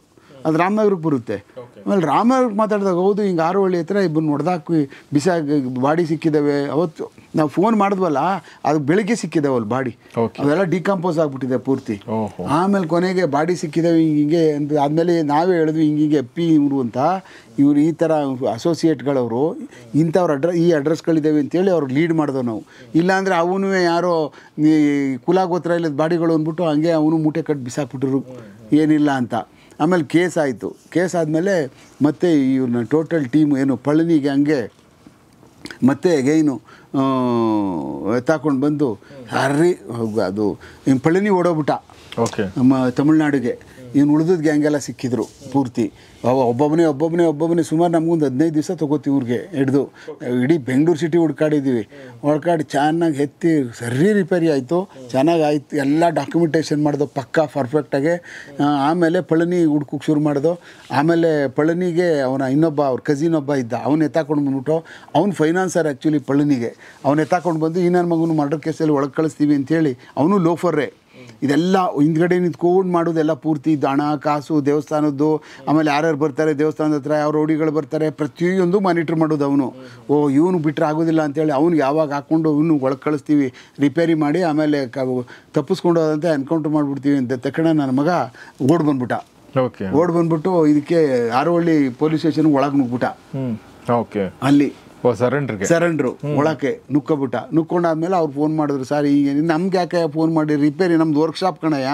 ಅದು ರಾಮನಗರಕ್ಕೆ ಬರುತ್ತೆ. ಆಮೇಲೆ ರಾಮನಗರಕ್ಕೆ ಮಾತಾಡಿದಾಗ ಹೌದು ಹಿಂಗೆ ಆರೋಹಳ್ಳಿ ಹತ್ರ ಇಬ್ಬರು ಹೊಡೆದಾಕಿ ಬಿಸಾಗಿ ಬಾಡಿ ಸಿಕ್ಕಿದ್ದಾವೆ. ಅವತ್ತು ನಾವು ಫೋನ್ ಮಾಡಿದ್ವಲ್ಲ ಅದು ಬೆಳಿಗ್ಗೆ ಸಿಕ್ಕಿದ್ದಾವಲ್ಲ ಬಾಡಿ, ಅವೆಲ್ಲ ಡಿಕಂಪೋಸ್ ಆಗಿಬಿಟ್ಟಿದೆ ಪೂರ್ತಿ. ಆಮೇಲೆ ಕೊನೆಗೆ ಬಾಡಿ ಸಿಕ್ಕಿದ್ದಾವೆ ಹಿಂಗೆ ಅಂತ ಆದಮೇಲೆ ನಾವೇ ಹೇಳಿದ್ವಿ ಹಿಂಗೆ ಅಪ್ಪಿ ಇವರು ಅಂತ, ಇವರು ಈ ಥರ ಅಸೋಸಿಯೇಟ್ಗಳವರು ಇಂಥವ್ರ ಈ ಅಡ್ರೆಸ್ಗಳಿದ್ದಾವೆ ಅಂತೇಳಿ ಅವ್ರು ಲೀಡ್ ಮಾಡಿದೆವು ನಾವು. ಇಲ್ಲಾಂದರೆ ಅವನು ಯಾರೋ ಕುಲಾಗೋತ್ರ ಇಲ್ಲದ ಬಾಡಿಗಳು ಅಂದ್ಬಿಟ್ಟು ಹಂಗೆ ಅವನು ಮೂಟೆ ಕಟ್ಟಿ ಬಿಸಾಕ್ಬಿಟ್ರು ಏನಿಲ್ಲ ಅಂತ. ಆಮೇಲೆ ಕೇಸ್ ಆಯಿತು. ಕೇಸ್ ಆದಮೇಲೆ ಮತ್ತೆ ಇವ್ರನ್ನ ಟೋಟಲ್ ಟೀಮು ಏನು ಪಳನಿಗೆ ಹಂಗೆ ಮತ್ತೆ ಅಗೈನು ಎತ್ತಾಕೊಂಡು ಬಂದು ಹರ್ರಿ ಅದು ಪಳನಿ ಓಡೋಗ್ಬಿಟ್ಟ ನಮ್ಮ ತಮಿಳ್ನಾಡಿಗೆ. ಇವ್ನು ಉಳಿದ ಗ್ಯಾಂಗೆಲ್ಲ ಸಿಕ್ಕಿದ್ರು ಪೂರ್ತಿ. ಒಬ್ಬೊಬ್ಬನೇ ಸುಮಾರು ನಮಗೊಂದು 15 ದಿವಸ ತೊಗೋತೀವಿ ಇವ್ರಿಗೆ ಹಿಡ್ದು. ಇಡೀ ಬೆಂಗಳೂರು ಸಿಟಿ ಹುಡ್ಕಾಡಿದ್ದೀವಿ. ಹುಡ್ಕಾಡಿ ಚೆನ್ನಾಗಿ ಎತ್ತಿ ಸರಿ ರಿಪೇರಿ ಆಯಿತು, ಚೆನ್ನಾಗಿ ಆಯಿತು. ಎಲ್ಲ ಡಾಕ್ಯುಮೆಂಟೇಷನ್ ಮಾಡಿದೋ ಪಕ್ಕಾ ಪರ್ಫೆಕ್ಟಾಗಿ. ಆಮೇಲೆ ಪಳನಿ ಹುಡ್ಕೋಕ್ಕೆ ಶುರು ಮಾಡಿದೋ. ಆಮೇಲೆ ಪಳನಿಗೆ ಅವ್ರ ಕಸಿನ್ ಒಬ್ಬ ಇದ್ದ, ಅವ್ನು ಎತ್ತಾಕೊಂಡು ಬಂದ್ಬಿಟ್ಟು ಅವ್ನು ಫೈನಾನ್ಸರ್ ಆ್ಯಕ್ಚುಲಿ ಪಳನಿಗೆ. ಅವ್ನು ಎತ್ತಾಕೊಂಡು ಬಂದು ಈ ನನ್ನ ಮಗನು ಮರ್ಡರ್ ಕೇಸಲ್ಲಿ ಒಳಗೆ ಕಳಿಸ್ತೀವಿ ಅಂತೇಳಿ ಅವನು ಲೋಫರ್ರೇ. ಇದೆಲ್ಲ ಹಿಂದ್ಗಡೆ ನಿಂತ್ಕೊಂಡು ಮಾಡೋದೆಲ್ಲ ಪೂರ್ತಿ ಹಣ ಕಾಸು ದೇವಸ್ಥಾನದ್ದು, ಆಮೇಲೆ ಯಾರ್ಯಾರು ಬರ್ತಾರೆ ದೇವಸ್ಥಾನದ ಹತ್ರ, ಯಾವ ರೌಡಿಗಳು ಬರ್ತಾರೆ, ಪ್ರತಿಯೊಂದು ಮಾನಿಟ್ರ್ ಮಾಡೋದು ಅವನು. ಇವನು ಬಿಟ್ಟರೆ ಆಗೋದಿಲ್ಲ ಅಂತೇಳಿ ಅವ್ನಿಗೆ ಯಾವಾಗ ಹಾಕ್ಕೊಂಡು ಇವನು ಒಳಗೆ ಕಳಿಸ್ತೀವಿ ರಿಪೇರಿ ಮಾಡಿ, ಆಮೇಲೆ ತಪ್ಪಿಸ್ಕೊಂಡು ಹೋದಂತೆ ಎನ್ಕೌಂಟ್ರ್ ಮಾಡಿಬಿಡ್ತೀವಿ ಅಂತ ತಕ್ಷಣ ನನ್ನ ಮಗ ಓಡ್ ಬಂದ್ಬಿಟ್ಟು ಇದಕ್ಕೆ ಆರೋಹಳ್ಳಿ ಪೊಲೀಸ್ ಸ್ಟೇಷನ್ ಒಳಗೆ ನುಗ್ಬಿಟ್ಟ. ಅಲ್ಲಿ ಸರೆಂಡ್ರು ಒಳಕ್ಕೆ ನುಕ್ಕೊಂಡಾದ್ಮೇಲೆ ಅವ್ರು ಫೋನ್ ಮಾಡಿದ್ರು, ಸರ್ ಈಗ ನಮ್ಗೆ ಯಾಕೆ ಫೋನ್ ಮಾಡಿ, ರಿಪೇರಿ ನಮ್ದು ವರ್ಕ್ಶಾಪ್ ಕಣಯ್ಯ,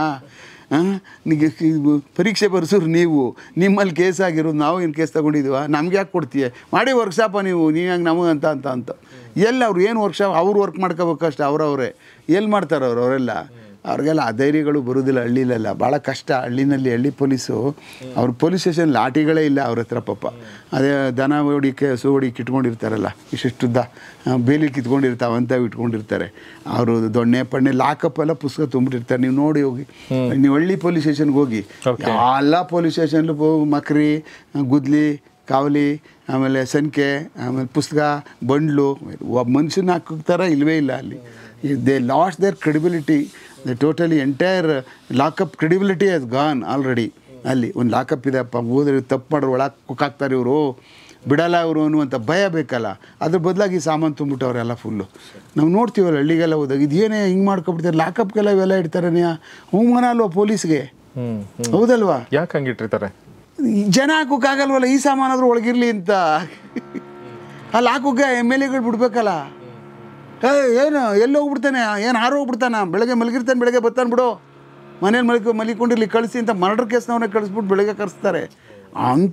ಪರೀಕ್ಷೆ ಬರ್ಸೋರು ನೀವು, ನಿಮ್ಮಲ್ಲಿ ಕೇಸ್ ಆಗಿರೋದು, ನಾವು ಏನು ಕೇಸ್ ತೊಗೊಂಡಿದ್ದೀವ, ನಮ್ಗೆ ಯಾಕೆ ಕೊಡ್ತೀಯ ಮಾಡಿ ವರ್ಕ್ಶಾಪ ನೀವು ಹೆಂಗೆ ನಮಗೆ ಅಂತ ಎಲ್ಲಿ ಅವ್ರು ಏನು ವರ್ಕ್ಶಾಪ್ ಅವ್ರು ವರ್ಕ್ ಮಾಡ್ಕೋಬೇಕಷ್ಟೆ. ಅವರೇ ಎಲ್ಲಿ ಮಾಡ್ತಾರೆ ಅವರೆಲ್ಲ. ಅವ್ರಿಗೆಲ್ಲ ಆ ಧೈರ್ಯಗಳು ಬರೋದಿಲ್ಲ ಹಳ್ಳಿಲೆಲ್ಲ, ಭಾಳ ಕಷ್ಟ. ಹಳ್ಳಿ ಪೊಲೀಸು ಅವ್ರ ಪೊಲೀಸ್ ಸ್ಟೇಷನ್ ಲಾಠಿಗಳೇ ಇಲ್ಲ ಅವ್ರ ಹತ್ರ ಪಾಪ. ಅದೇ ದನ ಹೊಡಿಕೆ ಹಸು ಹೊಡಿಕೆ ಇಟ್ಕೊಂಡಿರ್ತಾರಲ್ಲ, ಇಷ್ಟಿದ್ದ ಬೇಲಿ ಕಿತ್ಕೊಂಡಿರ್ತಾವಂತ ಇಟ್ಕೊಂಡಿರ್ತಾರೆ ಅವರು. ದೊಣ್ಣೆ ಪಣ್ಣೆ ಲಾಕಪ್ ಎಲ್ಲ ಪುಸ್ತಕ ತುಂಬಿಟ್ಟಿರ್ತಾರೆ. ನೀವು ನೋಡಿ ಹೋಗಿ, ನೀವು ಹಳ್ಳಿ ಪೊಲೀಸ್ ಸ್ಟೇಷನ್ಗೆ ಹೋಗಿ, ಎಲ್ಲ ಪೊಲೀಸ್ ಸ್ಟೇಷನ್ಲು ಮಕ್ರಿ, ಗುದ್ಲಿ, ಕಾವಲಿ, ಆಮೇಲೆ ಸಂಖ್ಯೆ, ಆಮೇಲೆ ಪುಸ್ತಕ, ಬಂಡ್ಲು, ಒಬ್ಬ ಮನುಷ್ಯನ ಹಾಕ್ತಾರ ಇಲ್ಲವೇ ಇಲ್ಲ ಅಲ್ಲಿ. They lost their credibility. The totally entire lockup credibility has gone already. ಅಲ್ಲಿ ಒಂದು ಲಾಕಪ್ ಇದೆ ಅಪ್ಪ, ಹೋದ್ರೆ ತಪ್ಪು ಮಾಡೋರು ಒಳಗೆ ಕುಕ್ಕಾಕ್ತಾರೆ ಇವರು, ಬಿಡಲ್ಲ ಇವರು ಅನ್ನುವಂಥ ಭಯ ಬೇಕಲ್ಲ. ಅದ್ರ ಬದಲಾಗಿ ಸಾಮಾನು ತುಂಬಿಟ್ಟವ್ರೆಲ್ಲ ಫುಲ್ಲು. ನಾವು ನೋಡ್ತೀವಲ್ಲ ಹಳ್ಳಿಗೆಲ್ಲ ಹೋದಾಗ ಇದೇನೇ ಹಿಂಗೆ ಮಾಡ್ಕೊಬಿಡ್ತಾರೆ, ಲಾಕಪ್ಗೆಲ್ಲ ಇವೆಲ್ಲ ಇಡ್ತಾರೆ. ಹೋಮನ ಅಲ್ವಾ ಪೊಲೀಸ್ಗೆ, ಹೌದಲ್ವಾ? ಯಾಕೆ ಹಂಗೆ ಇಟ್ಟಿರ್ತಾರೆ? ಜನ ಹಾಕೋಕ್ಕಾಗಲ್ವಲ್ಲ, ಈ ಸಾಮಾನಾದ್ರೂ ಒಳಗಿರಲಿ ಅಂತ. ಅಲ್ಲಿ ಹಾಕೋಕೆ MLAಗಳು ಬಿಡ್ಬೇಕಲ್ಲ. ಏನು ಎಲ್ಲಿ ಹೋಗ್ಬಿಡ್ತಾನೆ, ಏನು ಹೋಗ್ಬಿಡ್ತಾನೆ, ಬೆಳಗ್ಗೆ ಮಲಗಿರ್ತಾನೆ, ಬೆಳಗ್ಗೆ ಬರ್ತಾನೆ ಬಿಡು, ಮನೇಲಿ ಮಲಿಕೊಂಡಿರ್ಲಿ ಕಳಿಸಿ ಅಂತ ಮರ್ಡರ್ ಕೇಸ್ನವನ್ನೇ ಕಳಿಸ್ಬಿಟ್ಟು ಬೆಳಗ್ಗೆ ಕರೆಸ್ತಾರೆ. ಅಂಥ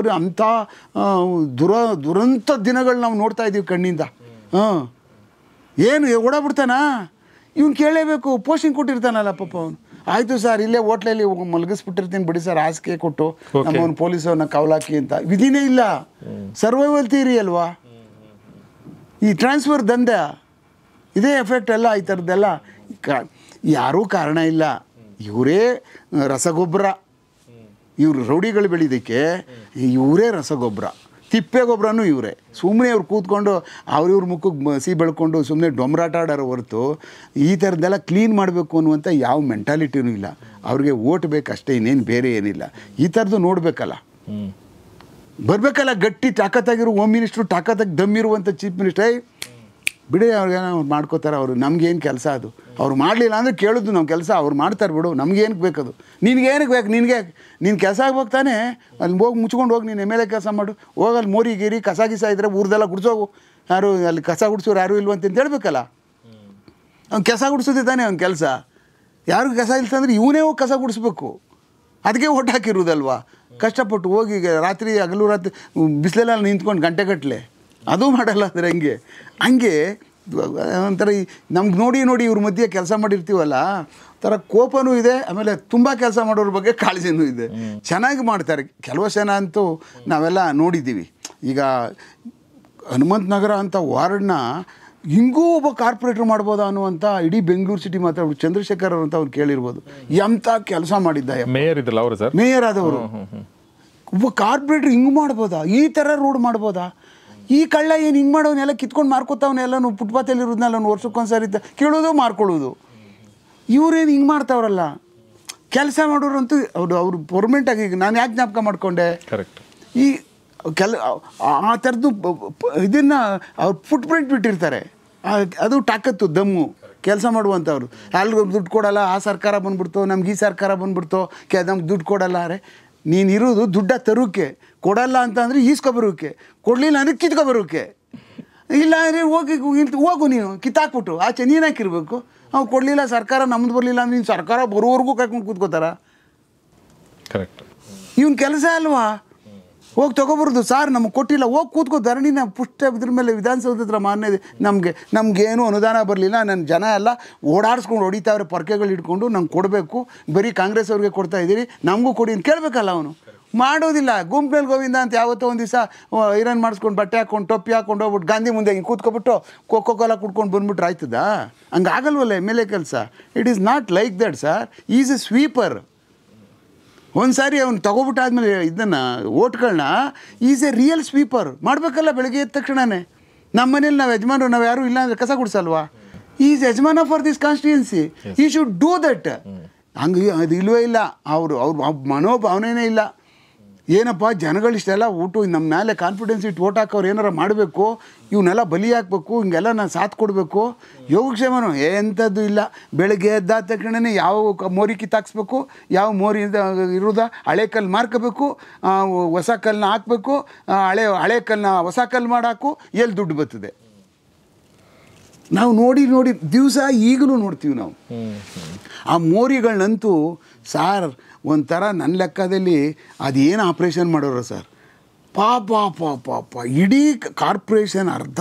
ದುರಂತ ದಿನಗಳು ನಾವು ನೋಡ್ತಾ ಇದ್ದೀವಿ ಕಣ್ಣಿಂದ. ಏನು ಓಡಾಬಿಡ್ತಾನ, ಇವ್ನು ಕೇಳಲೇಬೇಕು, ಪೋಸ್ಟಿಂಗ್ ಕೊಟ್ಟಿರ್ತಾನಲ್ಲ ಪಾಪ ಅವನು. ಆಯಿತು ಸರ್ ಇಲ್ಲೇ ಹೋಟ್ಲಲ್ಲಿ ಮಲಗಿಸ್ಬಿಟ್ಟಿರ್ತೀನಿ ಬಿಡಿ ಸರ್, ಹಾಸಿಗೆ ಕೊಟ್ಟು ನಮ್ಮವನು ಪೊಲೀಸವ್ರನ್ನ ಕವಲಾಕಿ ಅಂತ. ವಿಧಿನೇ ಇಲ್ಲ. ಸರ್ವೈವಲ್ ಥಿಯರಿ ಅಲ್ವಾ ಈ ಟ್ರಾನ್ಸ್ಫರ್ ದಂಧೆ. ಇದೇ ಎಫೆಕ್ಟ್ ಎಲ್ಲ ಈ ಥರದ್ದೆಲ್ಲ. ಯಾರೂ ಕಾರಣ ಇಲ್ಲ, ಇವರೇ ರಸಗೊಬ್ಬರ. ಇವರು ರೌಡಿಗಳು ಬೆಳೆಯೋದಕ್ಕೆ ಇವರೇ ರಸಗೊಬ್ಬರ, ತಿಪ್ಪೆ ಗೊಬ್ಬರನೂ ಇವರೇ. ಸುಮ್ಮನೆ ಅವ್ರು ಕೂತ್ಕೊಂಡು ಅವ್ರಿವ್ರ ಮುಖಕ್ಕೆ ಸಿ ಬೆಳ್ಕೊಂಡು ಸುಮ್ಮನೆ ಡೊಂಬರಾಟ ಆಡೋರು ಹೊರತು ಈ ಥರದ್ದೆಲ್ಲ ಕ್ಲೀನ್ ಮಾಡಬೇಕು ಅನ್ನುವಂಥ ಯಾವ ಮೆಂಟಾಲಿಟಿನೂ ಇಲ್ಲ. ಅವ್ರಿಗೆ ಓಟ್ ಬೇಕಷ್ಟೇ, ಇನ್ನೇನು ಬೇರೆ ಏನಿಲ್ಲ. ಈ ಥರದ್ದು ನೋಡಬೇಕಲ್ಲ, ಬರಬೇಕಲ್ಲ. ಗಟ್ಟಿ ತಾಕತ್ತಾಗಿರೋ ಹೋಮ್ ಮಿನಿಸ್ಟ್ರು, ತಾಕತ್ತಾಗಿ ದಮ್ಮಿರುವಂಥ ಚೀಫ್ ಮಿನಿಸ್ಟರ್, ಬಿಡಿ ಅವ್ರಿಗೇನೋ ಅವ್ರು ಮಾಡ್ಕೋತಾರೆ. ಅವರು ನಮಗೇನು ಕೆಲಸ ಅದು, ಅವ್ರು ಮಾಡಲಿಲ್ಲ ಅಂದರೆ ಕೇಳೋದು ನಮ್ಮ ಕೆಲಸ, ಅವ್ರು ಮಾಡ್ತಾರೆ ಬಿಡು, ನಮಗೇನಕ್ಕೆ ಬೇಕದು, ನಿನಗೇನಕ್ಕೆ ಬೇಕು, ನೀನು ಕೆಲಸ ಆಗ್ಬೇಕು ತಾನೇ, ಅಲ್ಲಿ ಹೋಗಿ ಮುಚ್ಕೊಂಡು ಹೋಗಿ ನೀನು MLA ಕೆಲಸ ಮಾಡು, ಹೋಗಲ್ಲಿ ಮೋರಿ ಗೀರಿ ಕಸ ಗಿಸ ಇದ್ದರೆ ಊರ್ದೆಲ್ಲ ಗುಡಿಸೋಗು, ಯಾರು ಅಲ್ಲಿ ಕಸ ಗುಡಿಸೋರು ಯಾರೂ ಇಲ್ವಂತ ಹೇಳ್ಬೇಕಲ್ಲ. ಅವ್ನು ಕಸ ಗುಡಿಸೋದೇ ತಾನೇ ಅವ್ನ ಕೆಲಸ. ಯಾರಿಗೂ ಕಸ ಇಲ್ತಂದ್ರೆ ಇವನೇ ಹೋಗಿ ಕಸ ಗುಡಿಸ್ಬೇಕು. ಅದಕ್ಕೆ ಓಟ್ ಹಾಕಿರೋದಲ್ವಾ. ಕಷ್ಟಪಟ್ಟು ಹೋಗಿ ರಾತ್ರಿ ಹಗಲು ರಾತ್ರಿ ಬಿಸಿಲೆಲ್ಲ ನಿಂತ್ಕೊಂಡು ಗಂಟೆಗಟ್ಟಲೆ ಅದು ಮಾಡಲ್ಲ ಅಂದರೆ ಹಂಗೆ ಒಂಥರ ನಮ್ಗೆ ನೋಡಿ ಇವ್ರ ಮಧ್ಯೆ ಕೆಲಸ ಮಾಡಿರ್ತೀವಲ್ಲ ಥರ ಕೋಪನೂ ಇದೆ. ಆಮೇಲೆ ತುಂಬ ಕೆಲಸ ಮಾಡೋರ ಬಗ್ಗೆ ಕಾಳಜಿನೂ ಇದೆ. ಚೆನ್ನಾಗಿ ಮಾಡ್ತಾರೆ ಕೆಲವಷ್ಟು ಜನ ಅಂತೂ ನಾವೆಲ್ಲ ನೋಡಿದ್ದೀವಿ. ಈಗ ಹನುಮಂತ ನಗರ ಅಂತ ವಾರ್ಡ್ನ ಹಿಂಗೂ ಒಬ್ಬ ಕಾರ್ಪೊರೇಟ್ರ್ ಮಾಡ್ಬೋದಾ ಅನ್ನುವಂಥ ಇಡೀ ಬೆಂಗಳೂರು ಸಿಟಿ ಮಾತಾಡ್ಬಿಟ್ಟು ಚಂದ್ರಶೇಖರ್ ಅವ್ರು ಅಂತ ಅವ್ರು ಕೇಳಿರ್ಬೋದು. ಎಂಥ ಕೆಲಸ ಮಾಡಿದ್ದ ಮೇಯರ್ ಇದ್ದಲ್ಲ ಅವರು ಸರ್, ಮೇಯರ್ ಆದವರು. ಒಬ್ಬ ಕಾರ್ಪೊರೇಟ್ರ್ ಹಿಂಗೆ ಮಾಡ್ಬೋದಾ, ಈ ಥರ ರೋಡ್ ಮಾಡ್ಬೋದಾ? ಈ ಕಳ್ಳ ಏನು ಹಿಂಗೆ ಮಾಡೋನೆಲ್ಲ ಕಿತ್ಕೊಂಡು ಮಾರ್ಕೋತಾವನ್ನೆಲ್ಲನು ಫುಟ್ಪಾತಲ್ಲಿ ಇರೋದನ್ನೆಲ್ಲ ವರ್ಷಕ್ಕೊಂದ್ಸರಿ ಕೇಳೋದು ಮಾರ್ಕೊಳ್ಳೋದು. ಇವರೇನು ಹಿಂಗೆ ಮಾಡ್ತಾವ್ರಲ್ಲ. ಕೆಲಸ ಮಾಡೋರಂತೂ ಅವರು ಪರ್ಮನೆಂಟಾಗಿ. ಈಗ ನಾನು ಯಾಕೆ ಜ್ಞಾಪಕ ಮಾಡಿಕೊಂಡೆ, ಕರೆಕ್ಟ್, ಈ ಆ ಥರದ್ದು ಇದನ್ನು ಅವ್ರು ಫುಟ್ ಪ್ರಿಂಟ್ ಬಿಟ್ಟಿರ್ತಾರೆ. ಅದು ತಾಕತ್ತು, ದಮ್ಮು ಕೆಲಸ ಮಾಡುವಂಥವ್ರು. ಅಲ್ಲಿಗೆ ದುಡ್ಡು ಕೊಡಲ್ಲ, ಆ ಸರ್ಕಾರ ಬಂದ್ಬಿಡ್ತು, ನಮ್ಗೆ ಈ ಸರ್ಕಾರ ಬಂದ್ಬಿಡ್ತು, ನಮ್ಗೆ ದುಡ್ಡು ಕೊಡಲ್ಲ. ಅರೆ ನೀನು ಇರೋದು ದುಡ್ಡ ತರೋಕ್ಕೆ, ಕೊಡಲ್ಲ ಅಂತ ಅಂದರೆ ಈಸ್ಕೊಬರೋಕ್ಕೆ, ಕೊಡಲಿಲ್ಲ ಅಂದರೆ ಕಿತ್ಕೊಬರೋಕ್ಕೆ. ಇಲ್ಲ ಅಂದರೆ ಹೋಗು ನೀನು ಕಿತ್ತಾಕ್ಬಿಟ್ಟು ಆಚೆ ನೀನು ಹಾಕಿರ್ಬೇಕು. ಅವ್ನು ಕೊಡಲಿಲ್ಲ, ಸರ್ಕಾರ ನಮ್ದು ಬರಲಿಲ್ಲ ಅಂದ್ರೆ ನೀನು ಸರ್ಕಾರ ಬರೋವರೆಗೂ ಕಾಯ್ಕೊಂಡು ಕೂತ್ಕೋತಾರ? ಕರೆಕ್ಟ್. ಇವನ್ ಕೆಲಸ ಅಲ್ವಾ? ಹೋಗಿ ತೊಗೊಬಾರ್ದು, ಸಾರ್ ನಮಗೆ ಕೊಟ್ಟಿಲ್ಲ, ಹೋಗಿ ಕೂತ್ಕೋ ಧರಣಿನ ಪುಷ್ಟ ಇದ್ರ ಮೇಲೆ ವಿಧಾನಸೌಧ ಹತ್ರ ಮಾನ್ಯ ನಮಗೇನು ಅನುದಾನ ಬರಲಿಲ್ಲ, ನನ್ನ ಜನ ಎಲ್ಲ ಓಡಾಡಿಸ್ಕೊಂಡು ಹೊಡಿತಾವ್ರೆ ಪೊರ್ಕೆಗಳು ಇಟ್ಕೊಂಡು, ನಂಗೆ ಕೊಡಬೇಕು, ಬರೀ ಕಾಂಗ್ರೆಸ್ ಅವ್ರಿಗೆ ಕೊಡ್ತಾ ಇದ್ದೀರಿ, ನಮಗೂ ಕೊಡಿ ಅಂತ ಕೇಳಬೇಕಲ್ಲ. ಅವನು ಮಾಡೋದಿಲ್ಲ. ಗುಂಪಿನಲ್ಲಿ ಗೋವಿಂದ ಅಂತ ಯಾವತ್ತೋ ಒಂದು ದಿವಸ ಐರನ್ ಮಾಡಿಸ್ಕೊಂಡು ಬಟ್ಟೆ ಹಾಕ್ಕೊಂಡು ಟೊಪ್ಪಿ ಹಾಕ್ಕೊಂಡು ಹೋಗ್ಬಿಟ್ಟು ಗಾಂಧಿ ಮುಂದೆ ಹಿಂಗೆ ಕೂತ್ಕೊಬಿಟ್ಟು ಕೋಕೋಕೋಲಾ ಕುಡ್ಕೊಂಡು ಬಂದ್ಬಿಟ್ರೆ ಆಯ್ತದಾ? ಹಂಗೆ ಆಗಲ್ವಲ್ಲ ಎಮ್ ಎಲ್ ಎ ಕೆಲಸ. It is not like that sir. He's a sweeper. ಒಂದು ಸಾರಿ ಅವ್ನು ತೊಗೊಬಿಟ್ಟಾದ್ಮೇಲೆ ಇದನ್ನು ಓಟ್ಗಳನ್ನ ಈಸ್ ಎ ರಿಯಲ್ ಸ್ವೀಪರ್ ಮಾಡಬೇಕಲ್ಲ. ಬೆಳಗ್ಗೆ ಎದ್ದ ತಕ್ಷಣವೇ ನಮ್ಮ ಮನೇಲಿ ನಾವು ಯಜಮಾನರು, ನಾವು ಯಾರೂ ಇಲ್ಲ ಅಂದರೆ ಕಸ ಗುಡಿಸಲ್ವಾ? ಈಸ್ ಯಜಮಾನ for this constituency, he should do that. ಹಂಗೆ ಅದು ಇಲ್ಲವೇ ಇಲ್ಲ. ಅವ್ರ ಮನೋಭಾವನೆಯೇ ಇಲ್ಲ. ಏನಪ್ಪ ಜನಗಳಿಷ್ಟೆಲ್ಲ ನಮ್ಮ ಮೇಲೆ ಕಾನ್ಫಿಡೆನ್ಸ್ ಇಟ್ಟು ಓಟ್ ಹಾಕೋರು ಏನಾರ ಮಾಡಬೇಕು, ಇವನ್ನೆಲ್ಲ ಬಲಿ ಹಾಕಬೇಕು, ಹಿಂಗೆಲ್ಲ ನಾನು ಸಾಥ್ ಕೊಡಬೇಕು. ಯೋಗಕ್ಷೇಮನೂ ಎಂಥದ್ದು ಇಲ್ಲ. ಬೆಳಗ್ಗೆ ಎದ್ದಾದ ತಕ್ಷಣವೇ ಯಾವ ಮೋರಿ ಕಿತ್ತಾಕ್ಸ್ಬೇಕು, ಯಾವ ಮೋರಿ ಇರೋದ ಹಳೆ ಕಲ್ಲು ಮಾರ್ಕೋಬೇಕು, ಹೊಸ ಕಲ್ಲನ್ನ ಹಾಕಬೇಕು, ಹಳೆ ಕಲ್ಲನ್ನ ಹೊಸ ಕಲ್ಲು ಮಾಡಾಕು, ಎಲ್ಲಿ ದುಡ್ಡು ಬರ್ತದೆ. ನಾವು ನೋಡಿ ದಿವಸ ಈಗಲೂ ನೋಡ್ತೀವಿ ನಾವು ಆ ಮೋರಿಗಳನ್ನಂತೂ. ಸಾರ್ ಒಂಥರ ನನ್ನ ಲೆಕ್ಕದಲ್ಲಿ ಅದೇನು ಆಪ್ರೇಷನ್ ಮಾಡೋರು ಸರ್, ಪಾಪ ಇಡೀ ಕಾರ್ಪೊರೇಷನ್ ಅರ್ಧ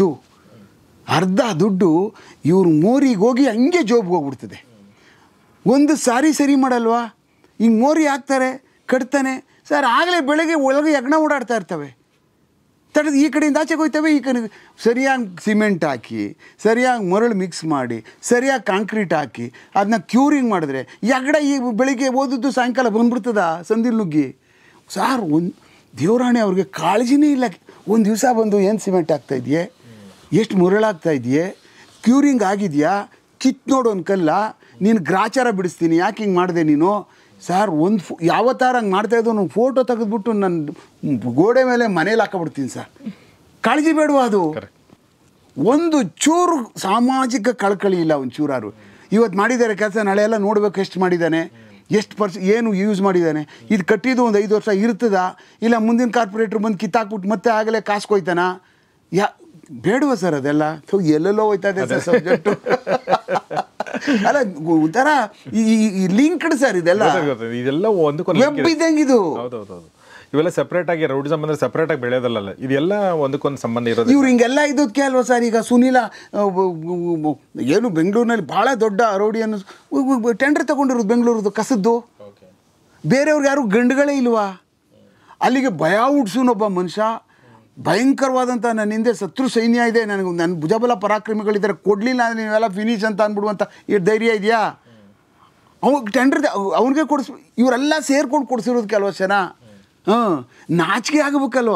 ದುಡ್ಡು ಇವ್ರು ಮೋರಿಗೆ ಹೋಗಿ ಹಂಗೆ ಜೋಬ್ಗೆ ಹೋಗ್ಬಿಡ್ತದೆ. ಒಂದು ಸಾರಿ ಸರಿ ಮಾಡಲ್ವಾ? ಹಿಂಗೆ ಮೋರಿ ಹಾಕ್ತಾರೆ, ಕಟ್ತಾನೆ ಸರ್, ಆಗಲೇ ಬೆಳಗ್ಗೆ ಒಳಗೆ ಯಜ್ಞ ಓಡಾಡ್ತಾ ಇರ್ತವೆ. ತಡೆದು ಈ ಕಡೆಯಿಂದ ಆಚೆಗೆ ಹೋಗ್ತವೆ, ಈ ಕಡೆ ಸರಿಯಾಗಿ ಸಿಮೆಂಟ್ ಹಾಕಿ, ಸರಿಯಾಗಿ ಮರಳು ಮಿಕ್ಸ್ ಮಾಡಿ, ಸರಿಯಾಗಿ ಕಾಂಕ್ರೀಟ್ ಹಾಕಿ ಅದನ್ನ ಕ್ಯೂರಿಂಗ್ ಮಾಡಿದ್ರೆ ಯಗಡ ಈ ಬೆಳಿಗ್ಗೆ ಓದಿದ್ದು ಸಾಯಂಕಾಲ ಬಂದ್ಬಿಡ್ತದ ಸಂದಿಲ್ ನುಗ್ಗಿ. ಸಾರ್ ಒಂದು ದೇವರಾಣೆ ಅವ್ರಿಗೆ ಕಾಳಜಿನೇ ಇಲ್ಲ. ಒಂದು ದಿವಸ ಬಂದು ಏನು ಸಿಮೆಂಟ್ ಆಗ್ತಾಯಿದೆಯೇ, ಎಷ್ಟು ಮರಳಾಗ್ತಾಯಿದೆಯೇ, ಕ್ಯೂರಿಂಗ್ ಆಗಿದೆಯಾ, ಕಿತ್ತು ನೋಡು ಒಂದು ಕಲ್ಲ, ನೀನು ಗ್ರಾಚಾರ ಬಿಡಿಸ್ತೀನಿ, ಯಾಕೆ ಹಿಂಗೆ ಮಾಡಿದೆ ನೀನು? ಸಾರ್ ಯಾವತ್ತಾರ ಹಂಗೆ ಮಾಡ್ತಾಯಿದ್ದು ನಾನು ಫೋಟೋ ತೆಗೆದ್ಬಿಟ್ಟು ನನ್ನ ಗೋಡೆ ಮೇಲೆ ಮನೇಲಿ ಹಾಕೊಬಿಡ್ತೀನಿ ಸರ್. ಕಾಳಜಿ ಬೇಡವಾ ಅದು? ಒಂದು ಚೂರು ಸಾಮಾಜಿಕ ಕಳಕಳಿ ಇಲ್ಲ ಒಂದು ಚೂರಾರು. ಇವತ್ತು ಮಾಡಿದ್ದಾರೆ ಕೆಲಸ, ನಾಳೆ ಎಲ್ಲ ನೋಡ್ಬೇಕು ಎಷ್ಟು ಮಾಡಿದ್ದಾನೆ, ಎಷ್ಟು ಏನು ಯೂಸ್ ಮಾಡಿದ್ದಾನೆ, ಇದು ಕಟ್ಟಿದ್ದು ಒಂದು 5 ವರ್ಷ ಇರ್ತದ, ಇಲ್ಲ ಮುಂದಿನ ಕಾರ್ಪೊರೇಟ್ರ್ ಬಂದು ಕಿತ್ತಾಕ್ಬಿಟ್ಟು ಮತ್ತೆ ಆಗಲೇ ಕಾಸು ಕೊಯ್ತಾನ? ಬೇಡವಾ ಸರ್ ಅದೆಲ್ಲ? ಸೊ ಎಲ್ಲೆಲ್ಲೋ ಹೋಯ್ತಾ ಇದೆ ಸರ್ ಸಬ್ಜೆಕ್ಟು. ಅಲ್ಲ ಒಂಥರ ಈ ಲಿಂಕ್ಡ್ ಸರ್ ಇದೆಲ್ಲ ವೆಬ್ ಇದ್ದಂಗಿದು. ಇವೆಲ್ಲ ಸೆಪರೇಟ್ ಆಗಿ ರೌಡಿಸಮ್ ಅಂದ್ರೆ ಸೆಪರೇಟ್ ಆಗಿ ಬೆಳೆಯೋದಲ್ಲ, ಇದೆಲ್ಲ ಒಂದಕ್ಕೊಂದು ಸಂಬಂಧ ಇರೋದು. ಇವ್ರು ಹಿಂಗೆಲ್ಲ ಇದ್ದಕ್ಕೆ ಅಲ್ವಾ ಸರ್. ಈಗ ಸುನೀಲ ಏನು ಬೆಂಗಳೂರಿನಲ್ಲಿ ಭಾಳ ದೊಡ್ಡ ರೌಡಿಯನ್ನು ಟೆಂಡರ್ ತಗೊಂಡಿರೋದು ಬೆಂಗಳೂರದು ಕಸದ್ದು. ಬೇರೆಯವ್ರಿಗೆ ಯಾರು ಗಂಡುಗಳೇ ಇಲ್ವಾ? ಅಲ್ಲಿಗೆ ಭಯ ಹುಡ್ಸೂನೊಬ್ಬ ಮನುಷ್ಯ, ಭಯಂಕರವಾದಂಥ ನನ್ನ ಹಿಂದೆ ಶತ್ರು ಸೈನ್ಯ ಇದೆ, ನನ್ನ ಭುಜಬಲ ಪರಾಕ್ರಮಿಗಳಿದ್ದಾರೆ, ಕೊಡಲಿಲ್ಲ ಅಂದರೆ ನೀವೆಲ್ಲ ಫಿನಿಶ್ ಅಂತ ಅಂದ್ಬಿಡುವಂಥ ಎಷ್ಟು ಧೈರ್ಯ ಇದೆಯಾ? ಅವ್ನಿಗೆ ಟೆಂಡರ್ ಅವ್ನಿಗೆ ಇವರೆಲ್ಲ ಸೇರ್ಕೊಂಡು ಕೊಡಿಸಿರೋದು ಕೆಲವು ಜನ. ನಾಚಿಕೆ ಆಗಬೇಕಲ್ವ?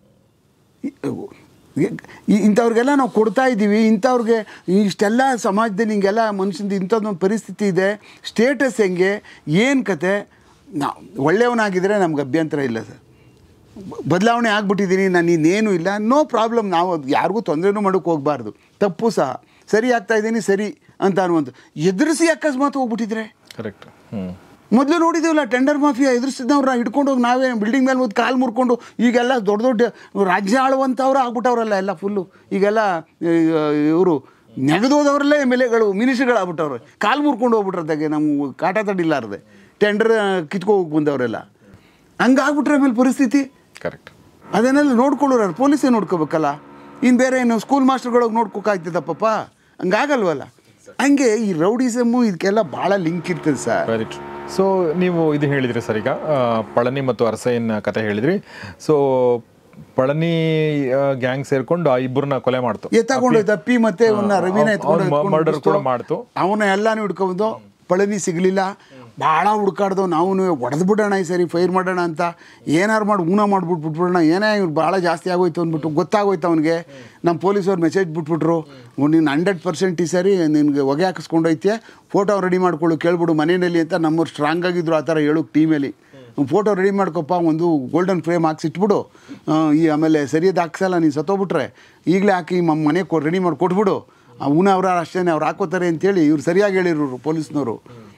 ಇಂಥವ್ರಿಗೆಲ್ಲ ನಾವು ಕೊಡ್ತಾ ಇದ್ದೀವಿ, ಇಂಥವ್ರಿಗೆ ಇಷ್ಟೆಲ್ಲ ಸಮಾಜದಲ್ಲಿ ಹಿಂಗೆಲ್ಲ ಮನುಷ್ಯಂದು ಇಂಥದ್ದೊಂದು ಪರಿಸ್ಥಿತಿ ಇದೆ, ಸ್ಟೇಟಸ್ ಹೆಂಗೆ, ಏನು ಕತೆ? ಒಳ್ಳೆಯವನಾಗಿದ್ದರೆ ನಮ್ಗೆ ಅಭ್ಯಂತರ ಇಲ್ಲ ಸರ್. ಬದಲಾವಣೆ ಆಗ್ಬಿಟ್ಟಿದ್ದೀನಿ ನಾನು, ಇನ್ನೇನು ಇಲ್ಲ, ನೋ ಪ್ರಾಬ್ಲಮ್. ನಾವು ಯಾರಿಗೂ ತೊಂದರೆನೂ ಮಾಡೋಕ್ಕೆ ಹೋಗಬಾರ್ದು, ತಪ್ಪು ಸಹ. ಸರಿ ಆಗ್ತಾ ಇದ್ದೀನಿ ಸರಿ ಅಂತ ಅನ್ನುವಂಥ ಎದುರಿಸಿ ಅಕಸ್ಮಾತ್ ಹೋಗ್ಬಿಟ್ಟಿದ್ರೆ ಕರೆಕ್ಟ್. ಮೊದಲು ನೋಡಿದ್ದೀವಲ್ಲ ಟೆಂಡರ್ ಮಾಫಿಯಾ ಎದುರಿಸಿದವ್ರನ್ನ ಹಿಡ್ಕೊಂಡು ಹೋಗಿ ನಾವೇ ಬಿಲ್ಡಿಂಗ್ ಮೇಲೆ ಒಂದು ಕಾಲು ಮುರ್ಕೊಂಡು, ಈಗೆಲ್ಲ ದೊಡ್ಡ ದೊಡ್ಡ ರಾಜ್ಯ ಆಳುವಂಥವ್ರು ಆಗ್ಬಿಟ್ಟವ್ರಲ್ಲ ಎಲ್ಲ ಫುಲ್ಲು. ಈಗೆಲ್ಲ ಇವರು ನೆಗೆದೋದವರಲ್ಲೇ ಎಮ್ ಎಲ್ ಎಗಳು ಮಿನಿಸ್ಟ್ರಿಗಳು ಆಗ್ಬಿಟ್ಟವ್ರೆ, ಕಾಲು ಮುರ್ಕೊಂಡು ಹೋಗ್ಬಿಟ್ರದಾಗೆ ನಮ್ಮ ಕಾಟ ತಡಿಲಾರದೆ ಟೆಂಡರ್ ಕಿತ್ಕೋಗಿ ಬಂದವರೆಲ್ಲ. ಹಂಗಾಗ್ಬಿಟ್ರೆ ಆಮೇಲೆ ಪರಿಸ್ಥಿತಿ ಕರೆಕ್ಟ್. ಅದನ್ನೆಲ್ಲ ನೋಡ್ಕೊಳ್ಳೋರು ಪೊಲೀಸೇ ನೋಡ್ಕೋಬೇಕಲ್ಲ. ಇನ್ನು ಬೇರೆ ಏನು ಸ್ಕೂಲ್ ಮಾಸ್ಟರ್ಗಳಿಗೆ ನೋಡ್ಕೋಕಾಗ್ತದಪ್ಪಪ್ಪ? ಹಂಗಾಗಲ್ವಲ್ಲ. ಹಂಗೆ ಈ ರೌಡಿಸಮ್ಮು ಇದಕ್ಕೆಲ್ಲ ಭಾಳ ಲಿಂಕ್ ಇರ್ತದೆ ಸರ್. Very true. ಸೊ ನೀವು ಇದು ಹೇಳಿದ್ರಿ ಸರ್, ಈಗ ಪಳನಿ ಮತ್ತು ಅರಸಯ್ಯನ ಕತೆ ಹೇಳಿದ್ರಿ. ಸೊ ಪಳನಿ ಗ್ಯಾಂಗ್ ಸೇರ್ಕೊಂಡು ಆ ಇಬ್ಬರನ್ನ ಕೊಲೆ ಮಾಡ್ತು, ಎತ್ತಕೊಂಡೋಯ್ತು ಅಪ್ಪಿ ಮತ್ತೆ ರವಿನ ಮರ್ಡರ್ ಕೂಡ ಮಾಡ್ತು. ಅವನ ಎಲ್ಲಾನು ಹಿಡ್ಕೊಂಡು ಪಳನಿ ಸಿಗಲಿಲ್ಲ. ಭಾಳ ಹುಡ್ಕಾಡ್ದೋ ನಾವು ಹೊಡೆದು ಬಿಡೋಣ ಈ ಸರಿ ಫೈರ್ ಮಾಡೋಣ ಅಂತ ಏನಾರು ಮಾಡಿ ಬಿಟ್ಬಿಡೋಣ ಏನೇ ಇವ್ರು ಭಾಳ ಜಾಸ್ತಿ ಆಗೋಯ್ತು ಅಂದ್ಬಿಟ್ಟು ಗೊತ್ತಾಗೋಯ್ತು ಅವನಿಗೆ. ನಮ್ಮ ಪೊಲೀಸವ್ರು ಮೆಸೇಜ್ ಬಿಟ್ಬಿಟ್ರು, ನೀನು 100% ಈ ಸರಿ ನಿನಗೆ ಹೊಗೆ ಹಾಕಿಸ್ಕೊಂಡೋಯ್ತೆ, ಫೋಟೋ ರೆಡಿ ಮಾಡ್ಕೊಳ್ಳು ಕೇಳ್ಬಿಡು ಮನೆಯಲ್ಲಿ ಅಂತ ನಮ್ಮವ್ರು ಸ್ಟ್ರಾಂಗ್ ಆಗಿದ್ರು ಆ ಥರ ಹೇಳೋಕೆ ಟೀಮಲ್ಲಿ. ಫೋಟೋ ರೆಡಿ ಮಾಡ್ಕೊಪ್ಪ, ಒಂದು ಗೋಲ್ಡನ್ ಫ್ರೇಮ್ ಹಾಕ್ಸಿಟ್ಬಿಡು, ಆಮೇಲೆ ಸರಿಯಾದ ಹಾಕ್ಸಲ್ಲ ನೀನು ಸತ್ತೋಗ್ಬಿಟ್ರೆ ಈಗಲೇ ಹಾಕಿ ಮನೆ ರೆಡಿ ಮಾಡಿ ಕೊಟ್ಬಿಡು, ಅವ್ರು ಅಷ್ಟೇ ಅವ್ರು ಹಾಕೋತಾರೆ ಅಂತೇಳಿ ಇವ್ರು ಸರಿಯಾಗಿ ಹೇಳಿರೋರು ಪೊಲೀಸ್ನವರು.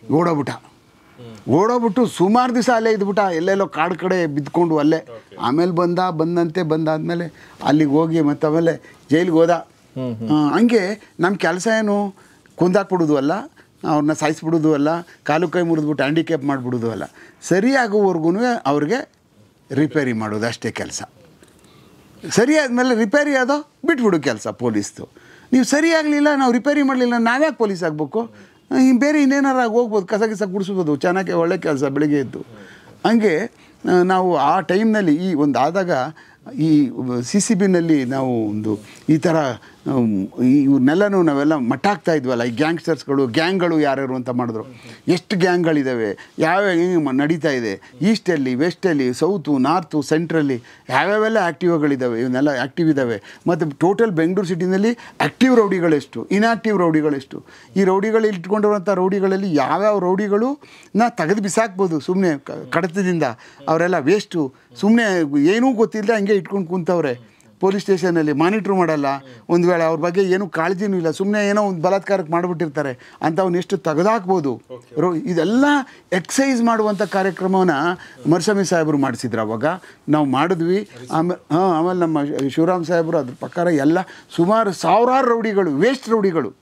ಓಡೋಗ್ಬಿಟ್ಟು ಸುಮಾರು ದಿವಸ ಅಲ್ಲೇ ಇದ್ಬಿಟ್ಟ, ಎಲ್ಲೆಲ್ಲೋ ಕಾಡು ಕಡೆ ಬಿದ್ದುಕೊಂಡು ಅಲ್ಲೇ. ಆಮೇಲೆ ಬಂದಾದಮೇಲೆ ಅಲ್ಲಿಗೆ ಹೋಗಿ ಮತ್ತು ಆಮೇಲೆ ಜೈಲಿಗೆ ಹೋದ. ಹಂಗೆ ನಮ್ಮ ಕೆಲಸ ಏನು ಕೊಂದಾಕ್ಬಿಡೋದು ಅಲ್ಲ, ಅವ್ರನ್ನ ಸಾಯಿಸ್ಬಿಡೋದು ಅಲ್ಲ, ಕಾಲು ಕೈ ಮುರಿದ್ಬಿಟ್ಟು ಹ್ಯಾಂಡಿಕ್ಯಾಪ್ ಮಾಡಿಬಿಡೋದು ಅಲ್ಲ, ಸರಿಯಾಗೋವರೆಗೂ ಅವ್ರಿಗೆ ರಿಪೇರಿ ಮಾಡೋದು ಅಷ್ಟೇ ಕೆಲಸ. ಸರಿ ಆದಮೇಲೆ ರಿಪೇರಿ ಆದೋ ಬಿಟ್ಬಿಡು ಕೆಲಸ ಪೊಲೀಸ್ದು. ನೀವು ಸರಿಯಾಗಲಿಲ್ಲ, ನಾವು ರಿಪೇರಿ ಮಾಡಲಿಲ್ಲ, ನಾವ್ಯಾಕೆ ಪೊಲೀಸ್ ಆಗಬೇಕು? ಬೇರೆ ಇನ್ನೇನಾರ ಹೋಗ್ಬೋದು, ಕಸ ಗುಡಿಸ್ಬೋದು, ಚೆನ್ನಾಗಿ ಒಳ್ಳೆ ಕೆಲಸ ಬೆಳಿಗ್ಗೆ ಎದ್ದು. ಹಂಗೆ ನಾವು ಆ ಟೈಮ್ನಲ್ಲಿ ಈ ಒಂದು ಆದಾಗ ಈ CCBನಲ್ಲಿ ನಾವು ಒಂದು ಈ ಥರ ಇವ್ರನ್ನೆಲ್ಲನೂ ನಾವೆಲ್ಲ ಮಟ್ಟಾಗ್ತಾ ಇದ್ವಲ್ಲ, ಈ ಗ್ಯಾಂಗ್ಗಳು ಯಾರ್ಯಾರು ಅಂತ ಮಾಡಿದ್ರು. ಎಷ್ಟು ಗ್ಯಾಂಗ್ಗಳಿದ್ದಾವೆ, ಹೆಂಗೆ ನಡೀತಾ ಇದೆ, ಈಸ್ಟಲ್ಲಿ, ವೆಸ್ಟಲ್ಲಿ, ಸೌತು, ನಾರ್ತು, ಸೆಂಟ್ರಲ್ಲಿ ಯಾವ್ಯಾವೆಲ್ಲ ಆ್ಯಕ್ಟಿವ್ಗಳಿದ್ದಾವೆ, ಇವನ್ನೆಲ್ಲ ಆ್ಯಕ್ಟಿವ್ ಇದ್ದಾವೆ. ಮತ್ತು ಟೋಟಲ್ ಬೆಂಗಳೂರು ಸಿಟಿನಲ್ಲಿ ಆ್ಯಕ್ಟಿವ್ ರೌಡಿಗಳೆಷ್ಟು, ಇನ್ಆ್ಯಕ್ಟಿವ್ ರೌಡಿಗಳೆಷ್ಟು. ಈ ರೌಡಿಗಳು ಇಟ್ಕೊಂಡಿರುವಂಥ ರೌಡಿಗಳಲ್ಲಿ ಯಾವ್ಯಾವ ರೌಡಿಗಳು ತೆಗೆದು ಬಿಸಾಕ್ಬೋದು ಸುಮ್ಮನೆ ಕಡತದಿಂದ, ಅವರೆಲ್ಲ ವೇಸ್ಟು, ಸುಮ್ಮನೆ ಏನೂ ಗೊತ್ತಿಲ್ಲದೆ ಹಂಗೆ ಇಟ್ಕೊಂಡು ಕೂತವ್ರೆ ಪೊಲೀಸ್ ಸ್ಟೇಷನಲ್ಲಿ, ಮಾನಿಟ್ರ್ ಮಾಡಲ್ಲ, ಒಂದು ವೇಳೆ ಅವ್ರ ಬಗ್ಗೆ ಏನೂ ಕಾಳಜಿನೂ ಇಲ್ಲ, ಸುಮ್ಮನೆ ಏನೋ ಒಂದು ಬಲಾತ್ಕಾರಕ್ಕೆ ಮಾಡಿಬಿಟ್ಟಿರ್ತಾರೆ ಅಂಥವ್ನು ಎಷ್ಟು ತೆಗೆದಾಕ್ಬೋದು. ಇದೆಲ್ಲ ಎಕ್ಸೈಸ್ ಮಾಡುವಂಥ ಕಾರ್ಯಕ್ರಮವನ್ನು ಮರ್ಸಮಿ ಸಾಹೇಬರು ಮಾಡಿಸಿದ್ರು. ಅವಾಗ ನಾವು ಮಾಡಿದ್ವಿ. ಆಮೇಲೆ ನಮ್ಮ ಶಿವರಾಮ್ ಸಾಹೇಬರು ಅದ್ರ ಪ್ರಕಾರ ಎಲ್ಲ ಸುಮಾರು ಸಾವಿರಾರು ರೌಡಿಗಳು, ವೇಸ್ಟ್ ರೌಡಿಗಳು,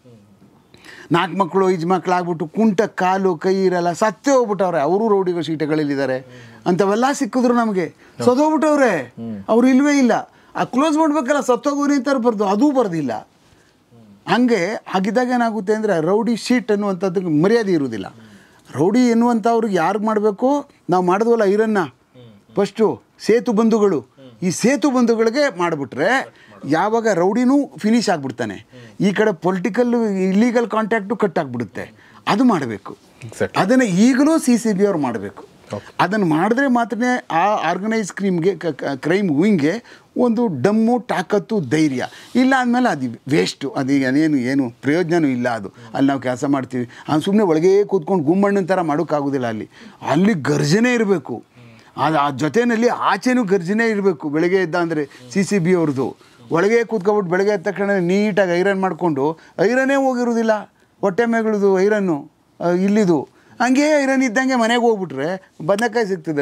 4 ಮಕ್ಕಳು 5 ಮಕ್ಕಳಾಗ್ಬಿಟ್ಟು ಕುಂಟ ಕಾಲು ಕೈ ಇರಲ್ಲ, ಸತ್ತೇ ಹೋಗ್ಬಿಟ್ಟವ್ರೆ, ಅವರು ರೌಡಿಗಳು ಶೀಟಗಳಿದ್ದಾರೆ. ಅಂಥವೆಲ್ಲ ಸಿಕ್ಕಿದ್ರು ನಮಗೆ, ಸತ್ತೋಗ್ಬಿಟ್ಟವ್ರೆ, ಅವ್ರು ಇಲ್ಲವೇ ಇಲ್ಲ. ಆ ಕ್ಲೋಸ್ ಮಾಡ್ಬೇಕಲ್ಲ, ಸತ್ತೋಗೋರಿ ಅಂತಾರೆ ಬರ್ದು, ಅದೂ ಬರ್ದಿಲ್ಲ. ಹಂಗೆ ಆಗಿದ್ದಾಗ ಏನಾಗುತ್ತೆ ಅಂದರೆ ರೌಡಿ ಶೀಟ್ ಅನ್ನುವಂಥದ್ದು ಮರ್ಯಾದೆ ಇರೋದಿಲ್ಲ. ರೌಡಿ ಎನ್ನುವಂಥವ್ರಿಗೆ ಯಾರಿಗೆ ಮಾಡಬೇಕು, ನಾವು ಮಾಡಿದ್ವಲ್ಲ ಐರನ್ನ ಫಸ್ಟು ಸೇತು ಬಂಧುಗಳು, ಈ ಸೇತು ಬಂಧುಗಳಿಗೆ ಮಾಡಿಬಿಟ್ರೆ ಯಾವಾಗ ರೌಡಿನೂ ಫಿನಿಷ್ ಆಗಿಬಿಡ್ತಾನೆ, ಈ ಕಡೆ ಪೊಲಿಟಿಕಲ್ ಇಲ್ಲೀಗಲ್ ಕಾಂಟ್ಯಾಕ್ಟು ಕಟ್ ಆಗಿಬಿಡುತ್ತೆ. ಅದು ಮಾಡಬೇಕು. ಅದನ್ನು ಈಗಲೂ CCB ಅವ್ರು ಮಾಡಬೇಕು. ಅದನ್ನು ಮಾಡಿದ್ರೆ ಮಾತ್ರ ಆ ಆರ್ಗನೈಸ್ ಕ್ರೈಮ್ ವಿಂಗ್ಗೆ ಒಂದು ಡಮ್ಮು, ತಾಕತ್ತು, ಧೈರ್ಯ. ಇಲ್ಲ ಅಂದಮೇಲೆ ಅದು ವೇಸ್ಟು, ಅದೀಗ ಏನು ಪ್ರಯೋಜನವೂ ಇಲ್ಲ. ಅದು ಅಲ್ಲಿ ನಾವು ಕೆಲಸ ಮಾಡ್ತೀವಿ, ಸುಮ್ಮನೆ ಒಳಗೇ ಕೂತ್ಕೊಂಡು ಗುಮ್ಮಣ್ಣನ ಥರ ಮಾಡೋಕ್ಕಾಗೋದಿಲ್ಲ. ಅಲ್ಲಿ ಗರ್ಜನೆ ಇರಬೇಕು. ಆ ಜೊತೆಯಲ್ಲಿ ಆಚೆನೂ ಗರ್ಜನೆ ಇರಬೇಕು. ಬೆಳಗ್ಗೆ ಎದ್ದ ಅಂದರೆ CCB ಅವ್ರದ್ದು ಒಳಗೆ ಕೂತ್ಕೊಬಿಟ್ಟು ಬೆಳಗ್ಗೆ ಎದ್ದ ತಕ್ಷಣ ನೀಟಾಗಿ ಐರನ್ ಮಾಡಿಕೊಂಡು, ಐರನ್ನೇ ಹೋಗಿರೋದಿಲ್ಲ, ಹೊಟ್ಟೆ ಮೇಗಳದು ಐರನ್ನು ಇಲ್ಲಿದು, ಹಂಗೆ ಐರನ್ ಇದ್ದಂಗೆ ಮನೆಗೆ ಹೋಗ್ಬಿಟ್ರೆ ಬದನೆಕಾಯಿ ಸಿಗ್ತದೆ,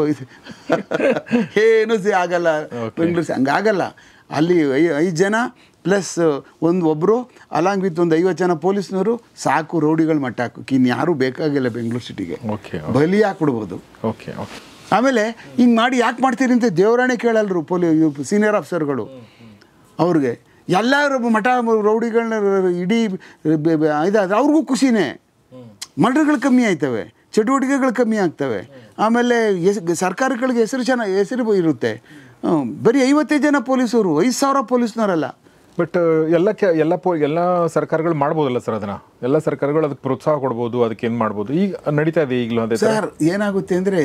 ಏನೂ ಆಗಲ್ಲ. ಬೆಂಗಳೂರು ಹಂಗಾಗಲ್ಲ. ಅಲ್ಲಿ 5 ಜನ ಪ್ಲಸ್ ಒಬ್ಬರು ಅಲಾಂಗ್ ವಿತ್ ಒಂದು 50 ಜನ ಪೊಲೀಸ್ನವರು ಸಾಕು, ರೌಡಿಗಳು ಮಟ್ಟ ಹಾಕು, ಇನ್ಯಾರೂ ಬೇಕಾಗಿಲ್ಲ ಬೆಂಗಳೂರು ಸಿಟಿಗೆ, ಬಲಿ ಹಾಕ್ಬಿಡ್ಬೋದು. ಆಮೇಲೆ ಹಿಂಗೆ ಮಾಡಿ ಯಾಕೆ ಮಾಡ್ತೀರಿ ಅಂತ ದೇವರಾಣೆ ಕೇಳಲ್ರು ಸೀನಿಯರ್ ಆಫೀಸರ್ಗಳು. ಅವ್ರಿಗೆ ಎಲ್ಲರೂ ಮಠ ರೌಡಿಗಳನ್ನ ಇಡೀ ಇದಾದ್ರೆ ಅವ್ರಿಗೂ ಖುಷಿನೇ. ಮರ್ಡರ್ಗಳು ಕಮ್ಮಿ ಆಯ್ತವೆ, ಚಟುವಟಿಕೆಗಳು ಕಮ್ಮಿ ಆಗ್ತವೆ. ಆಮೇಲೆ ಸರ್ಕಾರಗಳಿಗೆ ಹೆಸರು ಇರುತ್ತೆ. ಬರೀ 55 ಜನ ಪೊಲೀಸರು, 5,000 ಪೊಲೀಸ್ನವರಲ್ಲ. ಬಟ್ ಎಲ್ಲ ಸರ್ಕಾರಗಳು ಮಾಡ್ಬೋದಲ್ಲ ಸರ್ ಅದನ್ನು? ಎಲ್ಲ ಸರ್ಕಾರಗಳು ಅದಕ್ಕೆ ಪ್ರೋತ್ಸಾಹ ಕೊಡ್ಬೋದು, ಅದಕ್ಕೆ ಏನು ಮಾಡ್ಬೋದು? ಈಗ ನಡೀತಾ ಇದೆ ಈಗಲೂ ಅದೇ ಸರ್. ಏನಾಗುತ್ತೆ ಅಂದರೆ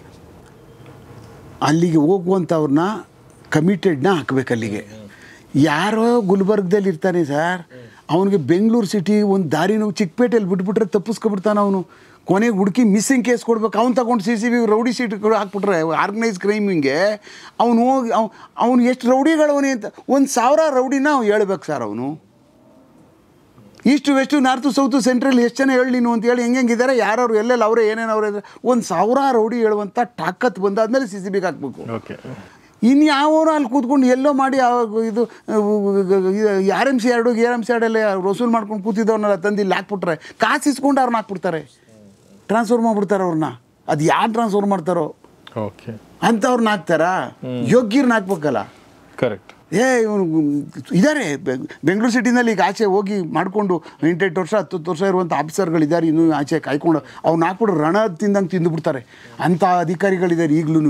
ಅಲ್ಲಿಗೆ ಹೋಗುವಂಥವ್ರನ್ನ ಕಮಿಟೆಡ್ನ ಹಾಕ್ಬೇಕು ಅಲ್ಲಿಗೆ. ಯಾರೋ ಗುಲ್ಬರ್ಗದಲ್ಲಿ ಇರ್ತಾನೆ ಸರ್, ಅವನಿಗೆ ಬೆಂಗಳೂರು ಸಿಟಿ ಒಂದು ದಾರಿನೂ ಚಿಕ್ಕಪೇಟೆಯಲ್ಲಿ ಬಿಟ್ಬಿಟ್ರೆ ತಪ್ಪಿಸ್ಕೊಬಿಡ್ತಾನೆ ಅವನು. ಕೊನೆಗೆ ಹುಡುಕಿ ಮಿಸ್ಸಿಂಗ್ ಕೇಸ್ ಕೊಡ್ಬೇಕು, ಅವ್ನು ತಗೊಂಡು CCB ರೌಡಿ ಶೀಟ್ ಹಾಕ್ಬಿಟ್ರೆ ಆರ್ಗನೈಸ್ ಕ್ರೈಮಿಂಗೆ ಅವನು ಹೋಗಿ ಅವ್ನು ಎಷ್ಟು ರೌಡಿಗಳವನೇ ಅಂತ 1,000 ರೌಡಿನ ಅವ್ನು ಹೇಳ್ಬೇಕು ಸರ್. ಅವನು east west north south central ಎಷ್ಟು ಜನ ಹೇಳಿ ನೀನು ಅಂತ ಹೇಳಿ ಹೆಂಗಿದ್ದಾರೆ, ಯಾರವ್ರು ಎಲ್ಲೆಲ್ಲ ಅವರೇ ಏನೇನು ಅವರೇ 1,000 ರೌಡಿ ಹೇಳುವಂಥ ತಾಕತ್ತು ಬಂದಾದ್ಮೇಲೆ CCBಗೆ ಹಾಕ್ಬೇಕು. ಇನ್ಯಾವನು ಅಲ್ಲಿ ಕೂತ್ಕೊಂಡು ಎಲ್ಲೋ ಮಾಡಿ ಇದು RMC 2 ARMC 2 ವಸೂಲು ಮಾಡ್ಕೊಂಡು ಕೂತಿದ್ದವ್ರನ್ನೆಲ್ಲ ತಂದು ಇಲ್ಲಿ ಹಾಕ್ಬಿಟ್ರೆ ಕಾಸು ಇಸ್ಕೊಂಡು ಅವ್ರನ್ನ ಹಾಕ್ಬಿಡ್ತಾರೆ, ಟ್ರಾನ್ಸ್ಫರ್ ಮಾಡಿಬಿಡ್ತಾರೆ ಅವ್ರನ್ನ. ಅದು ಯಾರು ಟ್ರಾನ್ಸ್ಫರ್ ಮಾಡ್ತಾರೋ ಅಂಥವ್ರನ್ನ ಹಾಕ್ತಾರಾ? ಯೋಗ್ಯರನ್ನ ಹಾಕ್ಬೇಕಲ್ಲ. ಕರೆಕ್ಟ್. ಇವನು ಇದ್ದಾರೆ ಬೆಂಗಳೂರು ಸಿಟಿನಲ್ಲಿ. ಈಗ ಆಚೆ ಹೋಗಿ ಮಾಡಿಕೊಂಡು 8 ವರ್ಷ 10 ವರ್ಷ ಇರುವಂಥ ಆಫೀಸರ್ಗಳಿದ್ದಾರೆ, ಇನ್ನೂ ಆಚೆ ಕಾಯ್ಕೊಂಡು ಅವ್ನು ಹಾಕ್ಬಿಟ್ಟು ರಣ ತಿಂದಂಗೆ ತಿಂದುಬಿಡ್ತಾರೆ. ಅಂಥ ಅಧಿಕಾರಿಗಳಿದ್ದಾರೆ ಈಗಲೂ.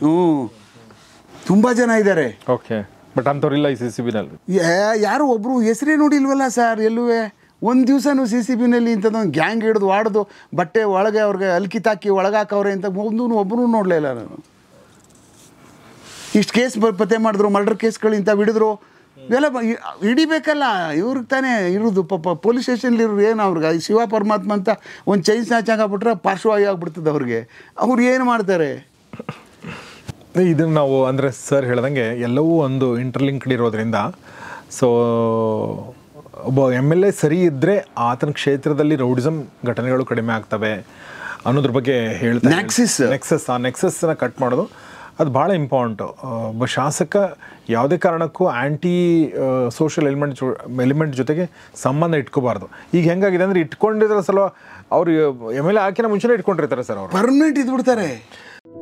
ತುಂಬ ಜನ ಇದ್ದಾರೆ. ಬಟ್ ಅಂಥವ್ರಿಲ್ಲ ಈ CCBನಲ್ಲಿ. ಯಾರು ಒಬ್ಬರು ಹೆಸರೇ ನೋಡಿಲ್ವಲ್ಲ ಸರ್ ಎಲ್ಲೂ. ಒಂದು ದಿವಸನೂ CCBನಲ್ಲಿ ಇಂಥದ್ದೊಂದು ಗ್ಯಾಂಗ್ ಹಿಡಿದು ವಾಡ್ದು ಬಟ್ಟೆ ಒಳಗೆ ಅವ್ರಿಗೆ ಅಲ್ಕಿತಾಕಿ ಒಳಗಾಕವ್ರೆ ಅಂತ ಒಬ್ಬರೂ ನೋಡಲೇ ಇಲ್ಲ ನಾನು. ಇಷ್ಟು ಕೇಸ್ ಪತ್ತೆ ಮಾಡಿದ್ರು, ಮರ್ಡರ್ ಕೇಸ್ಗಳು ಇಂಥವು ಹಿಡಿದ್ರು, ಇವೆಲ್ಲ ಹಿಡಿಬೇಕಲ್ಲ, ಇವ್ರಿಗೆ ತಾನೇ ಇರೋದು. ಪಾಪ ಪೊಲೀಸ್ ಸ್ಟೇಷನ್ಲಿ ಇರೋರು ಏನು ಅವ್ರಿಗೆ ಶಿವ ಪರಮಾತ್ಮ ಅಂತ ಒಂದು ಚೈನ್ ಸ್ನ್ಯಾಚ್ ಆಗಿಬಿಟ್ರೆ ಪಾರ್ಶ್ವವಾಯು ಆಗ್ಬಿಡ್ತದೆ ಅವ್ರಿಗೆ. ಅವ್ರು ಏನು ಮಾಡ್ತಾರೆ? ಇದನ್ನು ನಾವು ಅಂದರೆ ಸರ್ ಹೇಳ್ದಂಗೆ ಎಲ್ಲವೂ ಒಂದು ಇಂಟರ್ಲಿಂಕ್ಡ್ ಇರೋದ್ರಿಂದ, ಸೊ ಒಬ್ಬ MLA ಸರಿ ಇದ್ದರೆ ಆತನ ಕ್ಷೇತ್ರದಲ್ಲಿ ರೌಡಿಸಮ್ ಘಟನೆಗಳು ಕಡಿಮೆ ಆಗ್ತವೆ ಅನ್ನೋದ್ರ ಬಗ್ಗೆ ಹೇಳ್ತಾರೆ. ನೆಕ್ಸಸ್ನ ಕಟ್ ಮಾಡೋದು ಅದು ಭಾಳ ಇಂಪಾರ್ಟೆಂಟು. ಒಬ್ಬ ಶಾಸಕ ಯಾವುದೇ ಕಾರಣಕ್ಕೂ ಆ್ಯಂಟಿ ಸೋಷಿಯಲ್ ಎಲಿಮೆಂಟ್ ಜೊತೆಗೆ ಸಂಬಂಧ ಇಟ್ಕೋಬಾರ್ದು. ಈಗ ಹೆಂಗಾಗಿದೆ ಅಂದರೆ ಇಟ್ಕೊಂಡಿರೋ ಸಲ ಅವ್ರು MLA ಹಾಕಿನ ಮುಂಚೆನೇ ಇಟ್ಕೊಂಡಿರ್ತಾರೆ ಸರ್, ಅವರು ಪರ್ಮನೆಂಟ್ ಇದ್ಬಿಡ್ತಾರೆ.